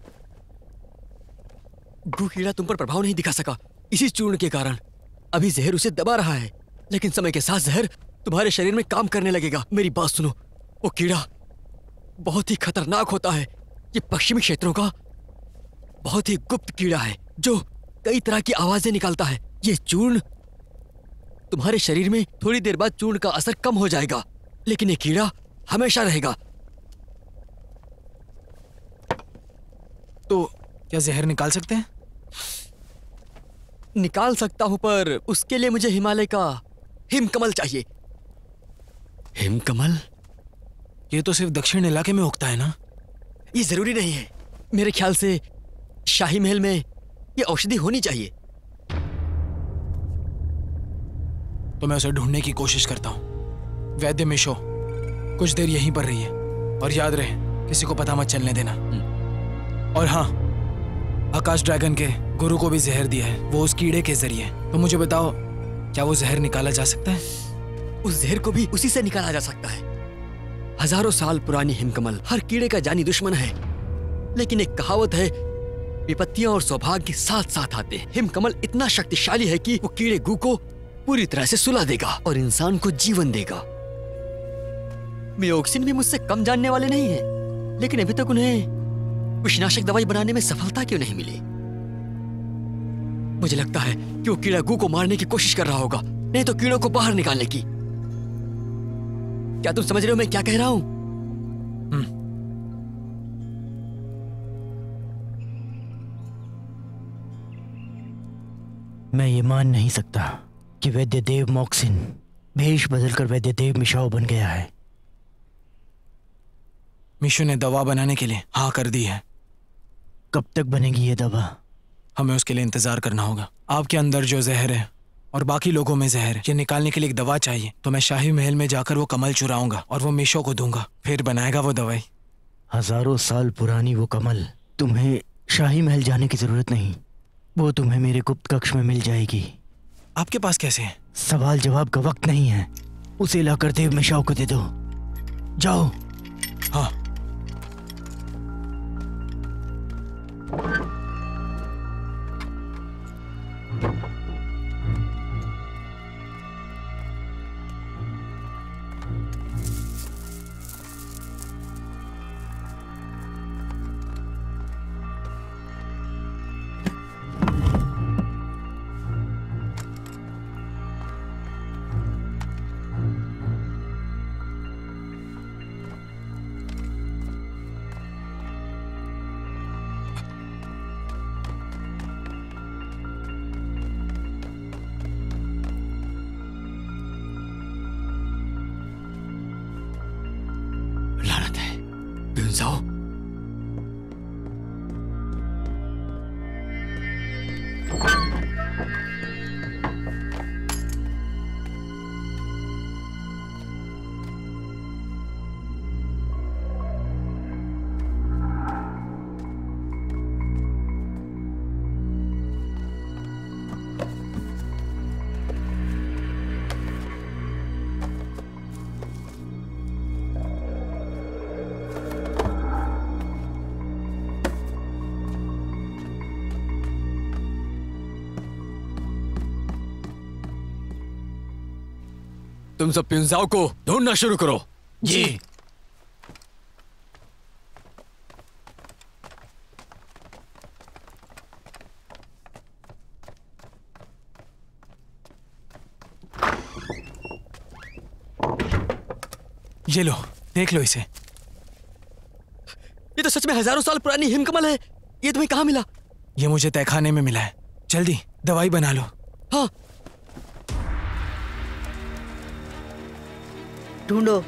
गू कीड़ा तुम पर प्रभाव नहीं दिखा सका। इसी चूर्ण के कारण अभी जहर उसे दबा रहा है, लेकिन समय के साथ जहर तुम्हारे शरीर में काम करने लगेगा। मेरी बात सुनो, वो कीड़ा बहुत ही खतरनाक होता है। ये पश्चिमी क्षेत्रों का बहुत ही गुप्त कीड़ा है जो कई तरह की आवाजें निकालता है। ये चूर्ण तुम्हारे शरीर में थोड़ी देर बाद चूर्ण का असर कम हो जाएगा, लेकिन ये कीड़ा हमेशा रहेगा। तो क्या जहर निकाल सकते हैं? निकाल सकता हूं, पर उसके लिए मुझे हिमालय का हिमकमल चाहिए। हिमकमल? ये तो सिर्फ दक्षिण इलाके में उगता है ना? ये जरूरी नहीं है। मेरे ख्याल से शाही महल में ये औषधि होनी चाहिए। तो मैं उसे ढूंढने की कोशिश करता हूँ। वैद्य मिशो, कुछ देर यहीं पर रहिए और याद रहे किसी को पता मत चलने देना। और हाँ, आकाश ड्रैगन के गुरु को भी जहर दिया है, वो उस कीड़े के जरिए। तो मुझे बताओ, क्या वो जहर निकाला जा सकता है? उस जहर को भी उसी से निकाला जा सकता है। हजारों साल पुरानी हिमकमल हर कीड़े का जानी दुश्मन है, लेकिन एक कहावत है, विपत्तियां और सौभाग्य साथ साथ आते हैं। हिमकमल इतना शक्तिशाली है कि वो कीड़े गू को पूरी तरह से सुला देगा और इंसान को जीवन देगा। मियोक्सिन भी मुझसे कम जानने वाले नहीं हैं, लेकिन अभी तक उन्हें विषनाशक दवाई बनाने में सफलता क्यों नहीं मिली? मुझे लगता है कि वो कीड़ा गू को मारने की कोशिश कर रहा होगा, नहीं तो कीड़ों को बाहर निकालने की। क्या तुम समझ रहे हो मैं क्या कह रहा हूं? मैं ये मान नहीं सकता कि वैद्यदेव मॉक्सिन भेष बदलकर वैद्यदेव मिशाओ बन गया है। मीशू ने दवा बनाने के लिए हाँ कर दी है। कब तक बनेगी ये दवा? हमें उसके लिए इंतजार करना होगा। आपके अंदर जो जहर है और बाकी लोगों में जहर है, ये निकालने के लिए एक दवा चाहिए। तो मैं शाही महल में जाकर वो कमल चुराऊंगा और वो मीशो को दूंगा, फिर बनाएगा वो दवाई। हजारों साल पुरानी वो कमल, तुम्हें शाही महल जाने की जरूरत नहीं, वो तुम्हें मेरे गुप्त कक्ष में मिल जाएगी। आपके पास कैसे है? सवाल जवाब का वक्त नहीं है, उसे लाकर देव मिशाओ को दे दो। जाओ। हाँ। जाओ। तुम सब पिंजाओ को ढूंढना शुरू करो। जी। ये लो, देख लो इसे। ये तो सच में हजारों साल पुरानी हिमकमल है। ये तुम्हें कहाँ मिला? ये मुझे तहखाने में मिला है। जल्दी दवाई बना लो। हाँ। ढूंढो।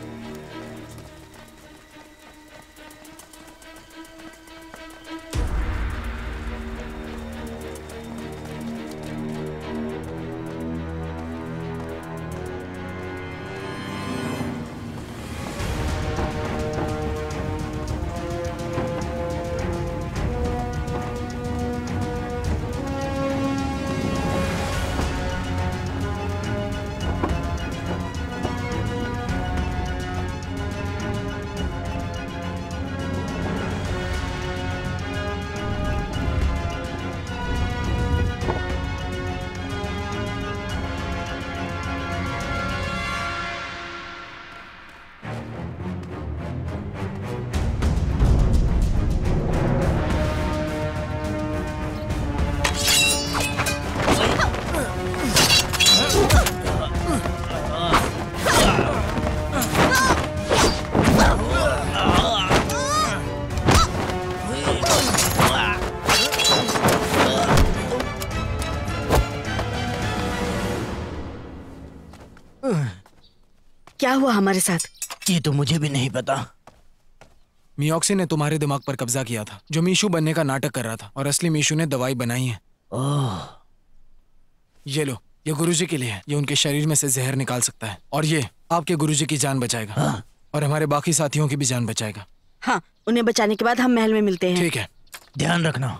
क्या हुआ हमारे साथ? ये तो मुझे भी नहीं पता। मियोक्सी ने तुम्हारे दिमाग पर कब्जा किया था, जो मीशू बनने का नाटक कर रहा था, और असली मीशू ने दवाई बनाई है। ये लो, ये गुरुजी के लिए है। ये उनके शरीर में से जहर निकाल सकता है, और ये आपके गुरुजी की जान बचाएगा। हाँ। और हमारे बाकी साथियों की भी जान बचाएगा। हाँ, उन्हें बचाने के बाद हम महल में मिलते हैं। ठीक है, ध्यान रखना।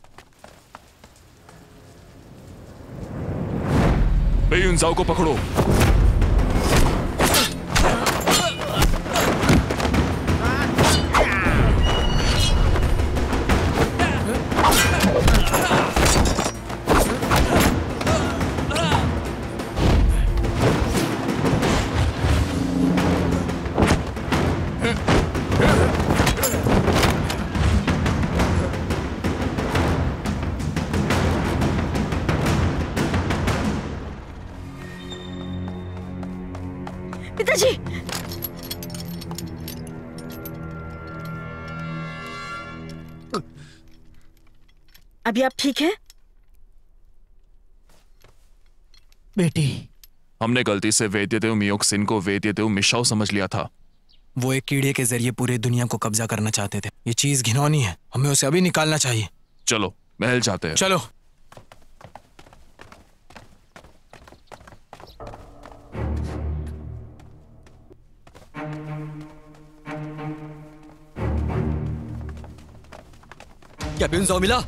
बेयुनजाओ को पकड़ो। पिताजी, अभी आप ठीक हैं? बेटी। हमने गलती से वैद्यदेव मियोक्सिन को वैद्यदेव मिशाओ समझ लिया था। वो एक कीड़े के जरिए पूरी दुनिया को कब्जा करना चाहते थे। ये चीज घिनौनी है, हमें उसे अभी निकालना चाहिए। चलो महल जाते हैं। चलो। क्या प्यूंजाओ मिला?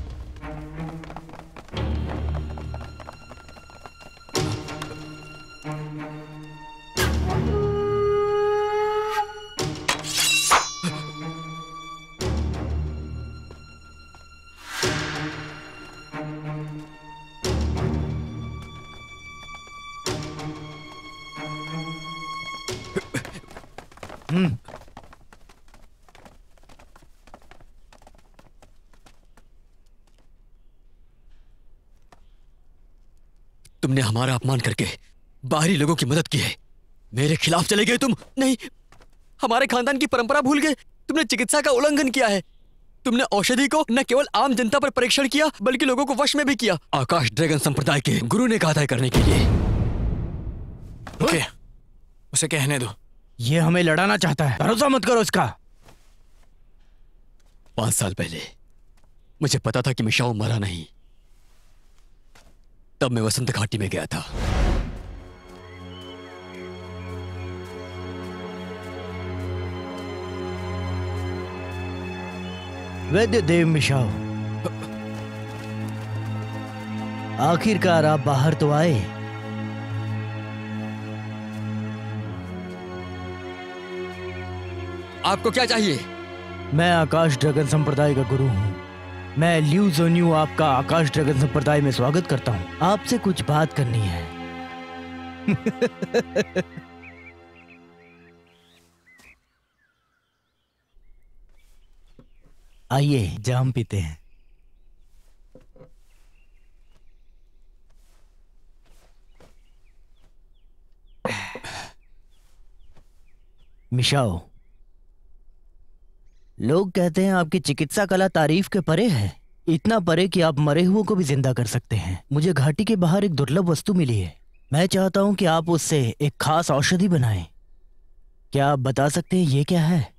तुमने हमारा अपमान करके बाहरी लोगों की मदद की है। मेरे खिलाफ चले गए तुम। नहीं, हमारे खानदान की परंपरा भूल गए। तुमने चिकित्सा का उल्लंघन किया है। तुमने औषधि को न केवल आम जनता पर परीक्षण किया बल्कि लोगों को वश में भी किया। आकाश ड्रैगन संप्रदाय के गुरु ने कहा था करने के लिए। ओके, उसे कहने दो। ये हमें लड़ाना चाहता है, भरोसा मत करो उसका। 5 साल पहले मुझे पता था कि मिशाओ मरा नहीं। तब मैं वसंत घाटी में गया था। वैद्यदेव मिशाओ, आखिरकार आप बाहर तो आए। आपको क्या चाहिए? मैं आकाश ड्रैगन संप्रदाय का गुरु हूँ। मैं ल्यू जोन्यू आपका आकाश ड्रैगन संप्रदाय में स्वागत करता हूँ। आपसे कुछ बात करनी है। आइए जाम पीते हैं। मिशाओ, लोग कहते हैं आपकी चिकित्सा कला तारीफ के परे है। इतना परे कि आप मरे हुओं को भी जिंदा कर सकते हैं। मुझे घाटी के बाहर एक दुर्लभ वस्तु मिली है। मैं चाहता हूं कि आप उससे एक खास औषधि बनाएं। क्या आप बता सकते हैं ये क्या है?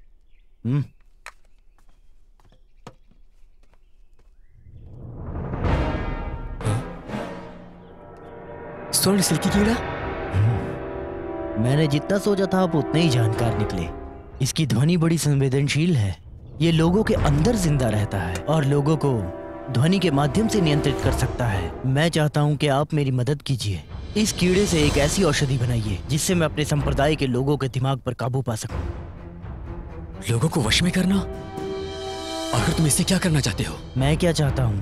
स्वर्ण सिल्की कीड़ा? मैंने जितना सोचा था आप उतने ही जानकार निकले। इसकी ध्वनि बड़ी संवेदनशील है। ये लोगों के अंदर जिंदा रहता है और लोगों को ध्वनि के माध्यम से नियंत्रित कर सकता है। मैं चाहता हूं कि आप मेरी मदद कीजिए। इस कीड़े से एक ऐसी औषधि बनाइए जिससे मैं अपने संप्रदाय के लोगों के दिमाग पर काबू पा सकूं। लोगों को वश में करना? आखिर तुम इससे क्या करना चाहते हो? मैं क्या चाहता हूं?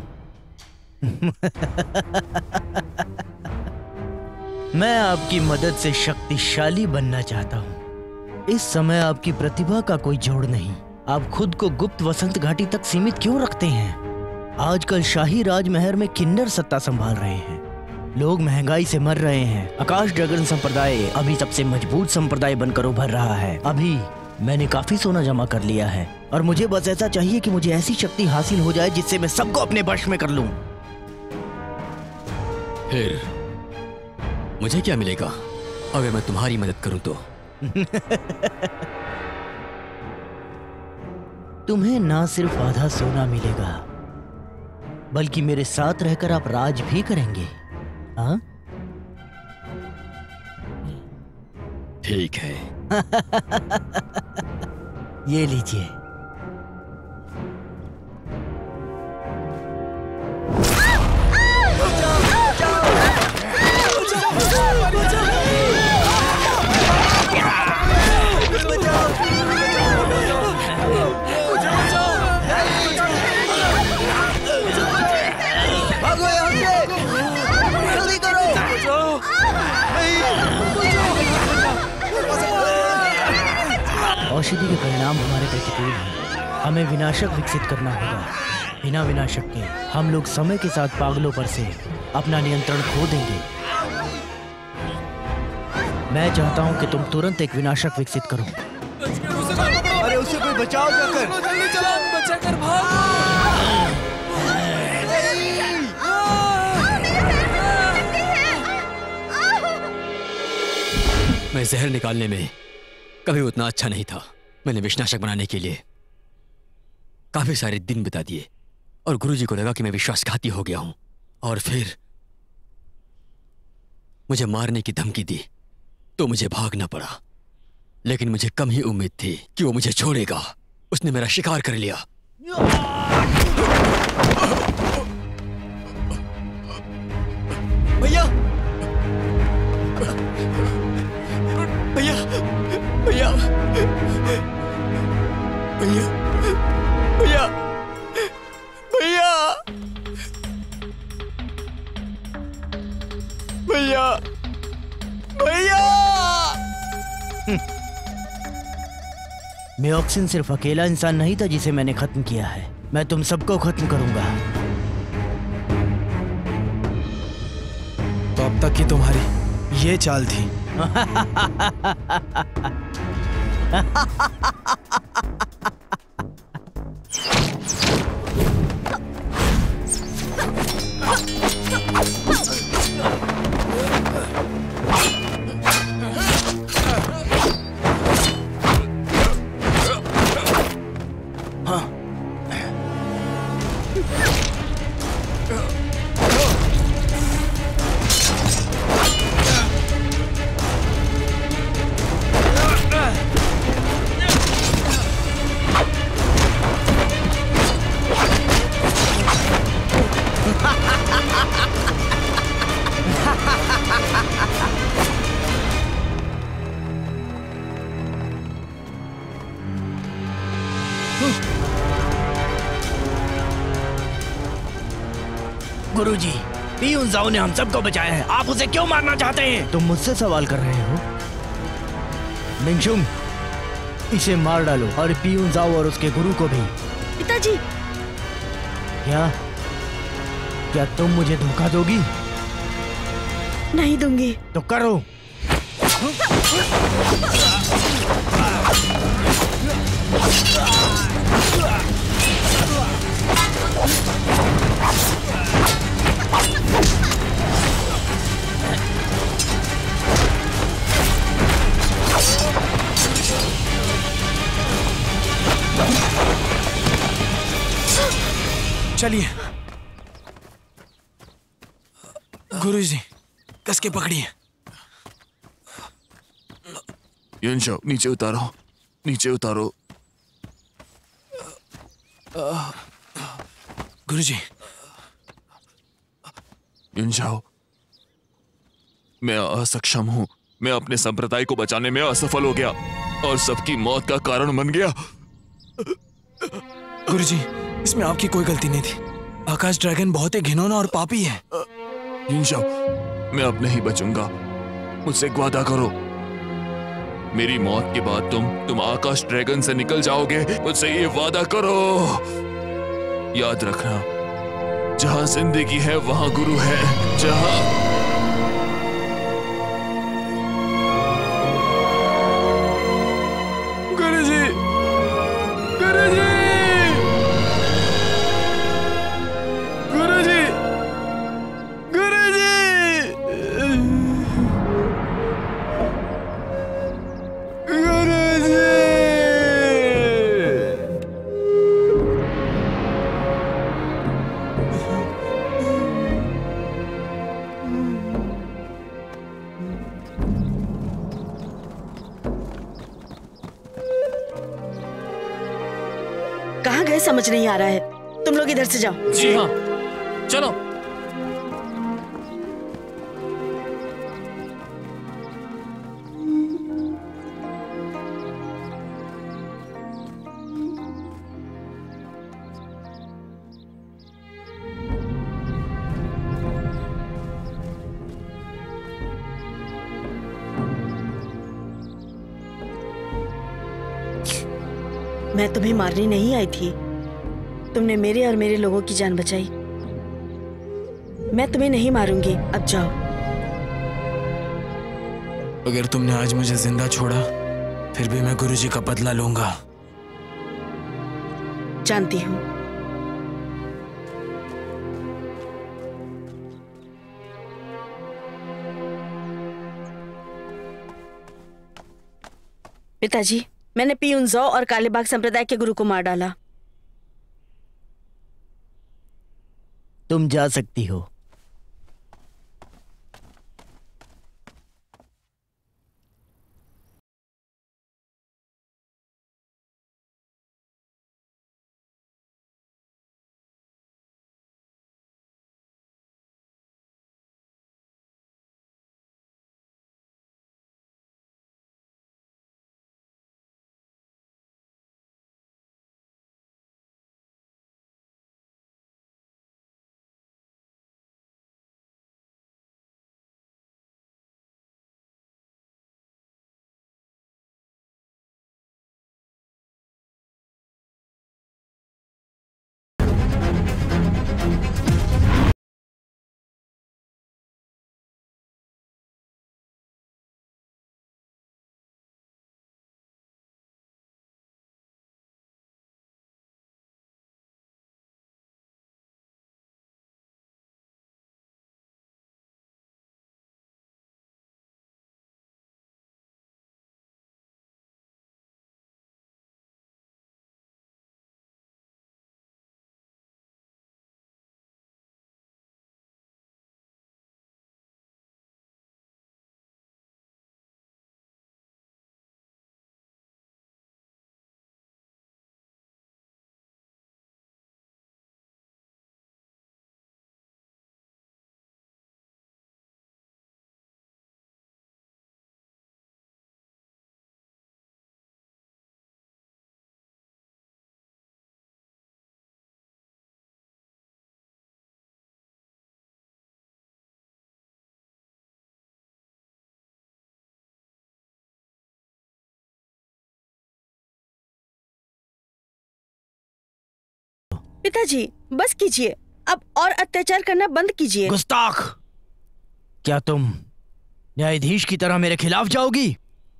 मैं आपकी मदद से शक्तिशाली बनना चाहता हूं। इस समय आपकी प्रतिभा का कोई जोड़ नहीं। आप खुद को गुप्त वसंत घाटी तक सीमित क्यों रखते हैं? आजकल शाही राजमहल में किन्नर सत्ता संभाल रहे हैं। लोग महंगाई से मर रहे हैं। आकाश ड्रैगन संप्रदाय अभी सबसे मजबूत संप्रदाय बनकर उभर रहा है। अभी मैंने काफी सोना जमा कर लिया है और मुझे बस ऐसा चाहिए कि मुझे ऐसी शक्ति हासिल हो जाए जिससे मैं सबको अपने वश में कर लूं। फिर मुझे क्या मिलेगा अगर मैं तुम्हारी मदद करूं तो? तुम्हें ना सिर्फ आधा सोना मिलेगा बल्कि मेरे साथ रहकर आप राज भी करेंगे। हाँ? ठीक है। ये लीजिए। औषधि के परिणाम हमारे प्रतिकूल हैं। हमें विनाशक विकसित करना होगा। बिना विनाशक के हम लोग समय के साथ पागलों पर से अपना नियंत्रण खो देंगे। मैं चाहता हूं कि तुम तुरंत एक विनाशक विकसित करो। अरे उसे कोई बचाओ जाकर। मैं जहर निकालने में कभी उतना अच्छा नहीं था। मैंने विषनाशक बनाने के लिए काफी सारे दिन बिता दिए और गुरुजी को लगा कि मैं विश्वासघाती हो गया हूं, और फिर मुझे मारने की धमकी दी तो मुझे भागना पड़ा। लेकिन मुझे कम ही उम्मीद थी कि वो मुझे छोड़ेगा। उसने मेरा शिकार कर लिया। भैया भैया भैया भैया भैया भैया भैया भैया। मियोक्सिन सिर्फ अकेला इंसान नहीं था जिसे मैंने खत्म किया है, मैं तुम सबको खत्म करूंगा। तो अब तक की तुम्हारी ये चाल थी। गुरुजी, पियून जाओ ने हम सबको बचाया है, आप उसे क्यों मारना चाहते हैं? तुम मुझसे सवाल कर रहे हो? मिंगशुम, इसे मार डालो और पियून जाओ और उसके गुरु को भी। पिताजी। क्या तुम मुझे धोखा दोगी? नहीं दूंगी। तो करो। चलिए गुरुजी, कस के पकड़िए। युनशाओ, नीचे उतारो, नीचे उतारो। गुरुजी। युनशाओ, मैं असक्षम हूं। मैं अपने संप्रदाय को बचाने में असफल हो गया और सबकी मौत का कारण बन गया। गुरुजी, इसमें आपकी कोई गलती नहीं थी। आकाश ड्रैगन बहुत ही घिनौना और पापी है। युनशाओ, मैं अब नहीं बचूंगा। मुझसे एक वादा करो। मेरी मौत के बाद तुम आकाश ड्रैगन से निकल जाओगे। मुझसे ये वादा करो। याद रखना, जहां जिंदगी है वहां गुरु है। जहां कहाँ गए समझ नहीं आ रहा है। तुम लोग इधर से जाओ। जी हाँ, चलो। मैं तुम्हें मारने नहीं आई थी। तुमने मेरे और मेरे लोगों की जान बचाई। मैं तुम्हें नहीं मारूंगी। अब जाओ। अगर तुमने आज मुझे जिंदा छोड़ा, फिर भी मैं गुरुजी का बदला लूंगा। जानती हूँ। पिताजी, मैंने पियुनजाओ और कालेबाग संप्रदाय के गुरु को मार डाला। तुम जा सकती हो। पिताजी, बस कीजिए, अब और अत्याचार करना बंद कीजिए। गुस्ताख! क्या तुम न्यायाधीश की तरह मेरे खिलाफ जाओगी?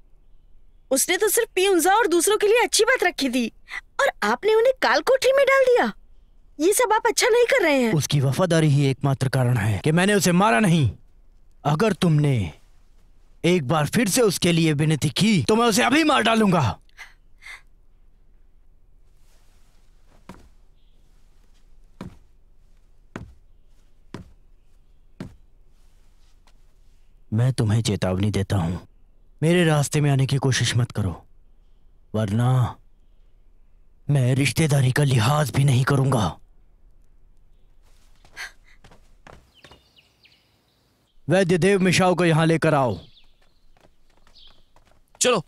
उसने तो सिर्फ पियुनजाओ और दूसरों के लिए अच्छी बात रखी थी और आपने उन्हें काल कोठरी में डाल दिया। ये सब आप अच्छा नहीं कर रहे हैं। उसकी वफादारी ही एकमात्र कारण है कि मैंने उसे मारा नहीं। अगर तुमने एक बार फिर से उसके लिए विनती की तो मैं उसे अभी मार डालूंगा। मैं तुम्हें चेतावनी देता हूं, मेरे रास्ते में आने की कोशिश मत करो, वरना मैं रिश्तेदारी का लिहाज भी नहीं करूंगा। वैद्य देव मिशाओ को यहां लेकर आओ। चलो।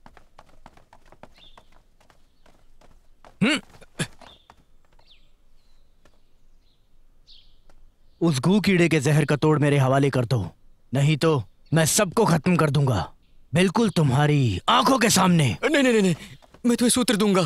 उस गू कीड़े के जहर का तोड़ मेरे हवाले कर दो, नहीं तो मैं सबको खत्म कर दूंगा, बिल्कुल तुम्हारी आंखों के सामने। नहीं नहीं नहीं, मैं तुम्हें सूत्र दूंगा।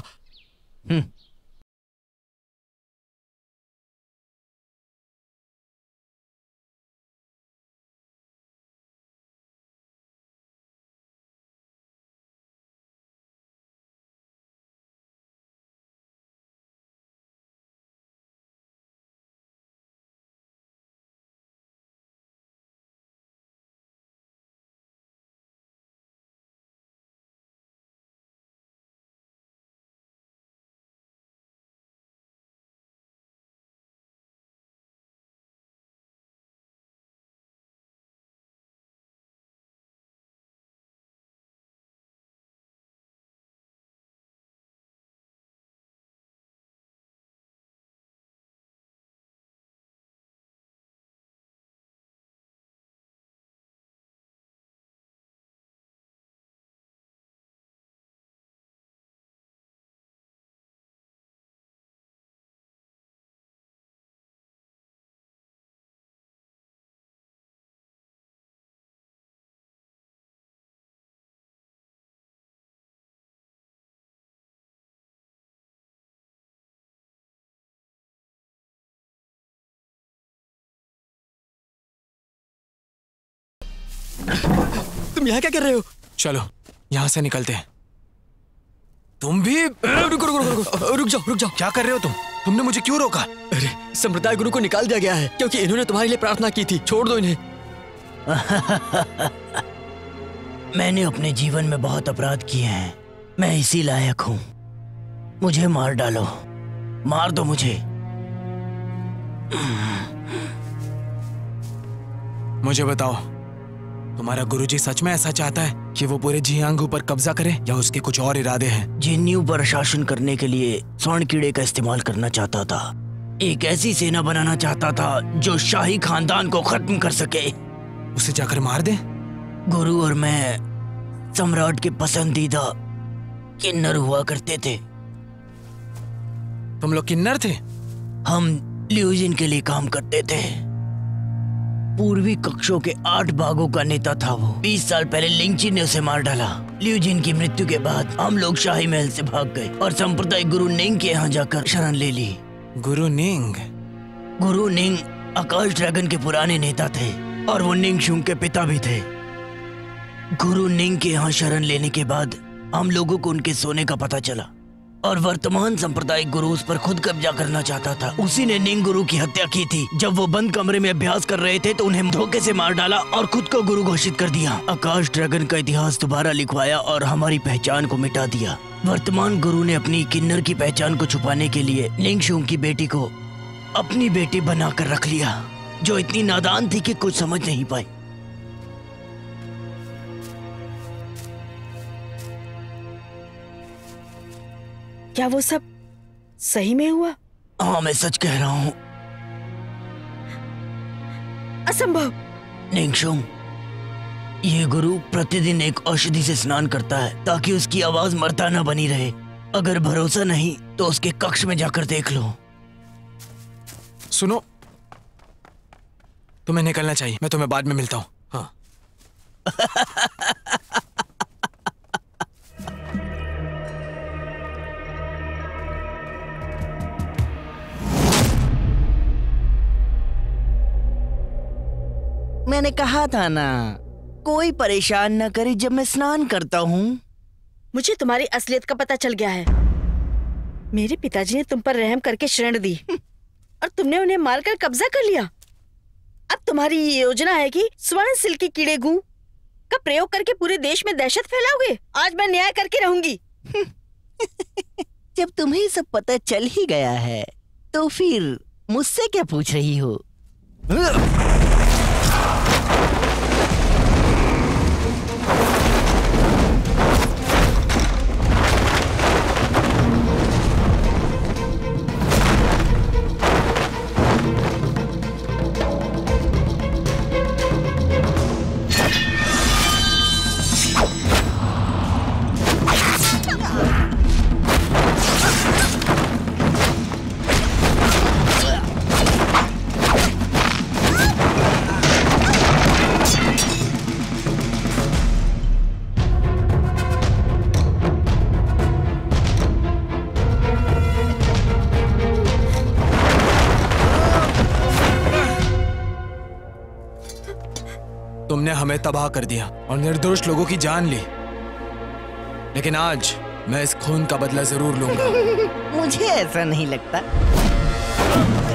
तुम यहाँ क्या कर रहे हो? चलो यहाँ से निकलते हैं। तुम भी रुक जाओ। क्या कर रहे हो तुम? तुमने मुझे क्यों रोका? अरे संप्रदाय गुरु को निकाल दिया गया है क्योंकि इन्होंने तुम्हारे लिए प्रार्थना की थी। छोड़ दो इन्हें। मैंने अपने जीवन में बहुत अपराध किए हैं। मैं इसी लायक हूँ। मुझे मार डालो, मार दो मुझे। मुझे बताओ, तुम्हारा गुरुजी सच में ऐसा चाहता है कि वो पूरे जियांगू पर कब्जा करे, या उसके कुछ और इरादे हैं? जिन्नियों पर शासन करने के लिए स्वर्ण कीड़े का इस्तेमाल करना चाहता था। एक ऐसी सेना बनाना चाहता था जो शाही खानदान को खत्म कर सके। उसे जाकर मार दे। गुरु और मैं सम्राट के पसंदीदा किन्नर हुआ करते थे। तुम लोग किन्नर थे? हम ल्यूजिन के लिए काम करते थे। पूर्वी कक्षों के 8 भागों का नेता था वो। 20 साल पहले लिंगची ने उसे मार डाला। ल्यूजिन की मृत्यु के बाद हम लोग शाही महल से भाग गए और सांप्रदायिक गुरु निंग के यहाँ जाकर शरण ले ली। गुरु निंग? गुरु निंग आकाश ड्रैगन के पुराने नेता थे और वो निंग शुंग के पिता भी थे। गुरु निंग के यहाँ शरण लेने के बाद हम लोगों को उनके सोने का पता चला और वर्तमान सांप्रदायिक गुरु उस पर खुद कब्जा करना चाहता था। उसी ने निंग गुरु की हत्या की थी। जब वो बंद कमरे में अभ्यास कर रहे थे तो उन्हें धोखे से मार डाला और खुद को गुरु घोषित कर दिया। आकाश ड्रैगन का इतिहास दोबारा लिखवाया और हमारी पहचान को मिटा दिया। वर्तमान गुरु ने अपनी किन्नर की पहचान को छुपाने के लिए निंग शुंग की बेटी को अपनी बेटी बनाकर रख लिया, जो इतनी नादान थी कि कुछ समझ नहीं पाई। क्या वो सब सही में हुआ? हाँ, मैं सच कह रहा हूँ। असंभव। निंगशुंग, ये गुरु प्रतिदिन एक औषधि से स्नान करता है ताकि उसकी आवाज मरता न बनी रहे। अगर भरोसा नहीं तो उसके कक्ष में जाकर देख लो। सुनो, तुम्हें निकलना चाहिए। मैं तुम्हें बाद में मिलता हूँ। हाँ। मैंने कहा था ना, कोई परेशान न करे जब मैं स्नान करता हूँ। मुझे तुम्हारी असलियत का पता चल गया है। मेरे पिताजी ने तुम पर रहम करके शरण दी और तुमने उन्हें मारकर कब्जा कर लिया। अब तुम्हारी ये योजना है कि स्वर्ण सिल्की कीड़े गू का प्रयोग करके पूरे देश में दहशत फैलाओगे। आज मैं न्याय करके रहूंगी। जब तुम्हें सब पता चल ही गया है तो फिर मुझसे क्या पूछ रही हो? तुमने हमें तबाह कर दिया और निर्दोष लोगों की जान ली, लेकिन आज मैं इस खून का बदला जरूर लूंगा। मुझे ऐसा नहीं लगता।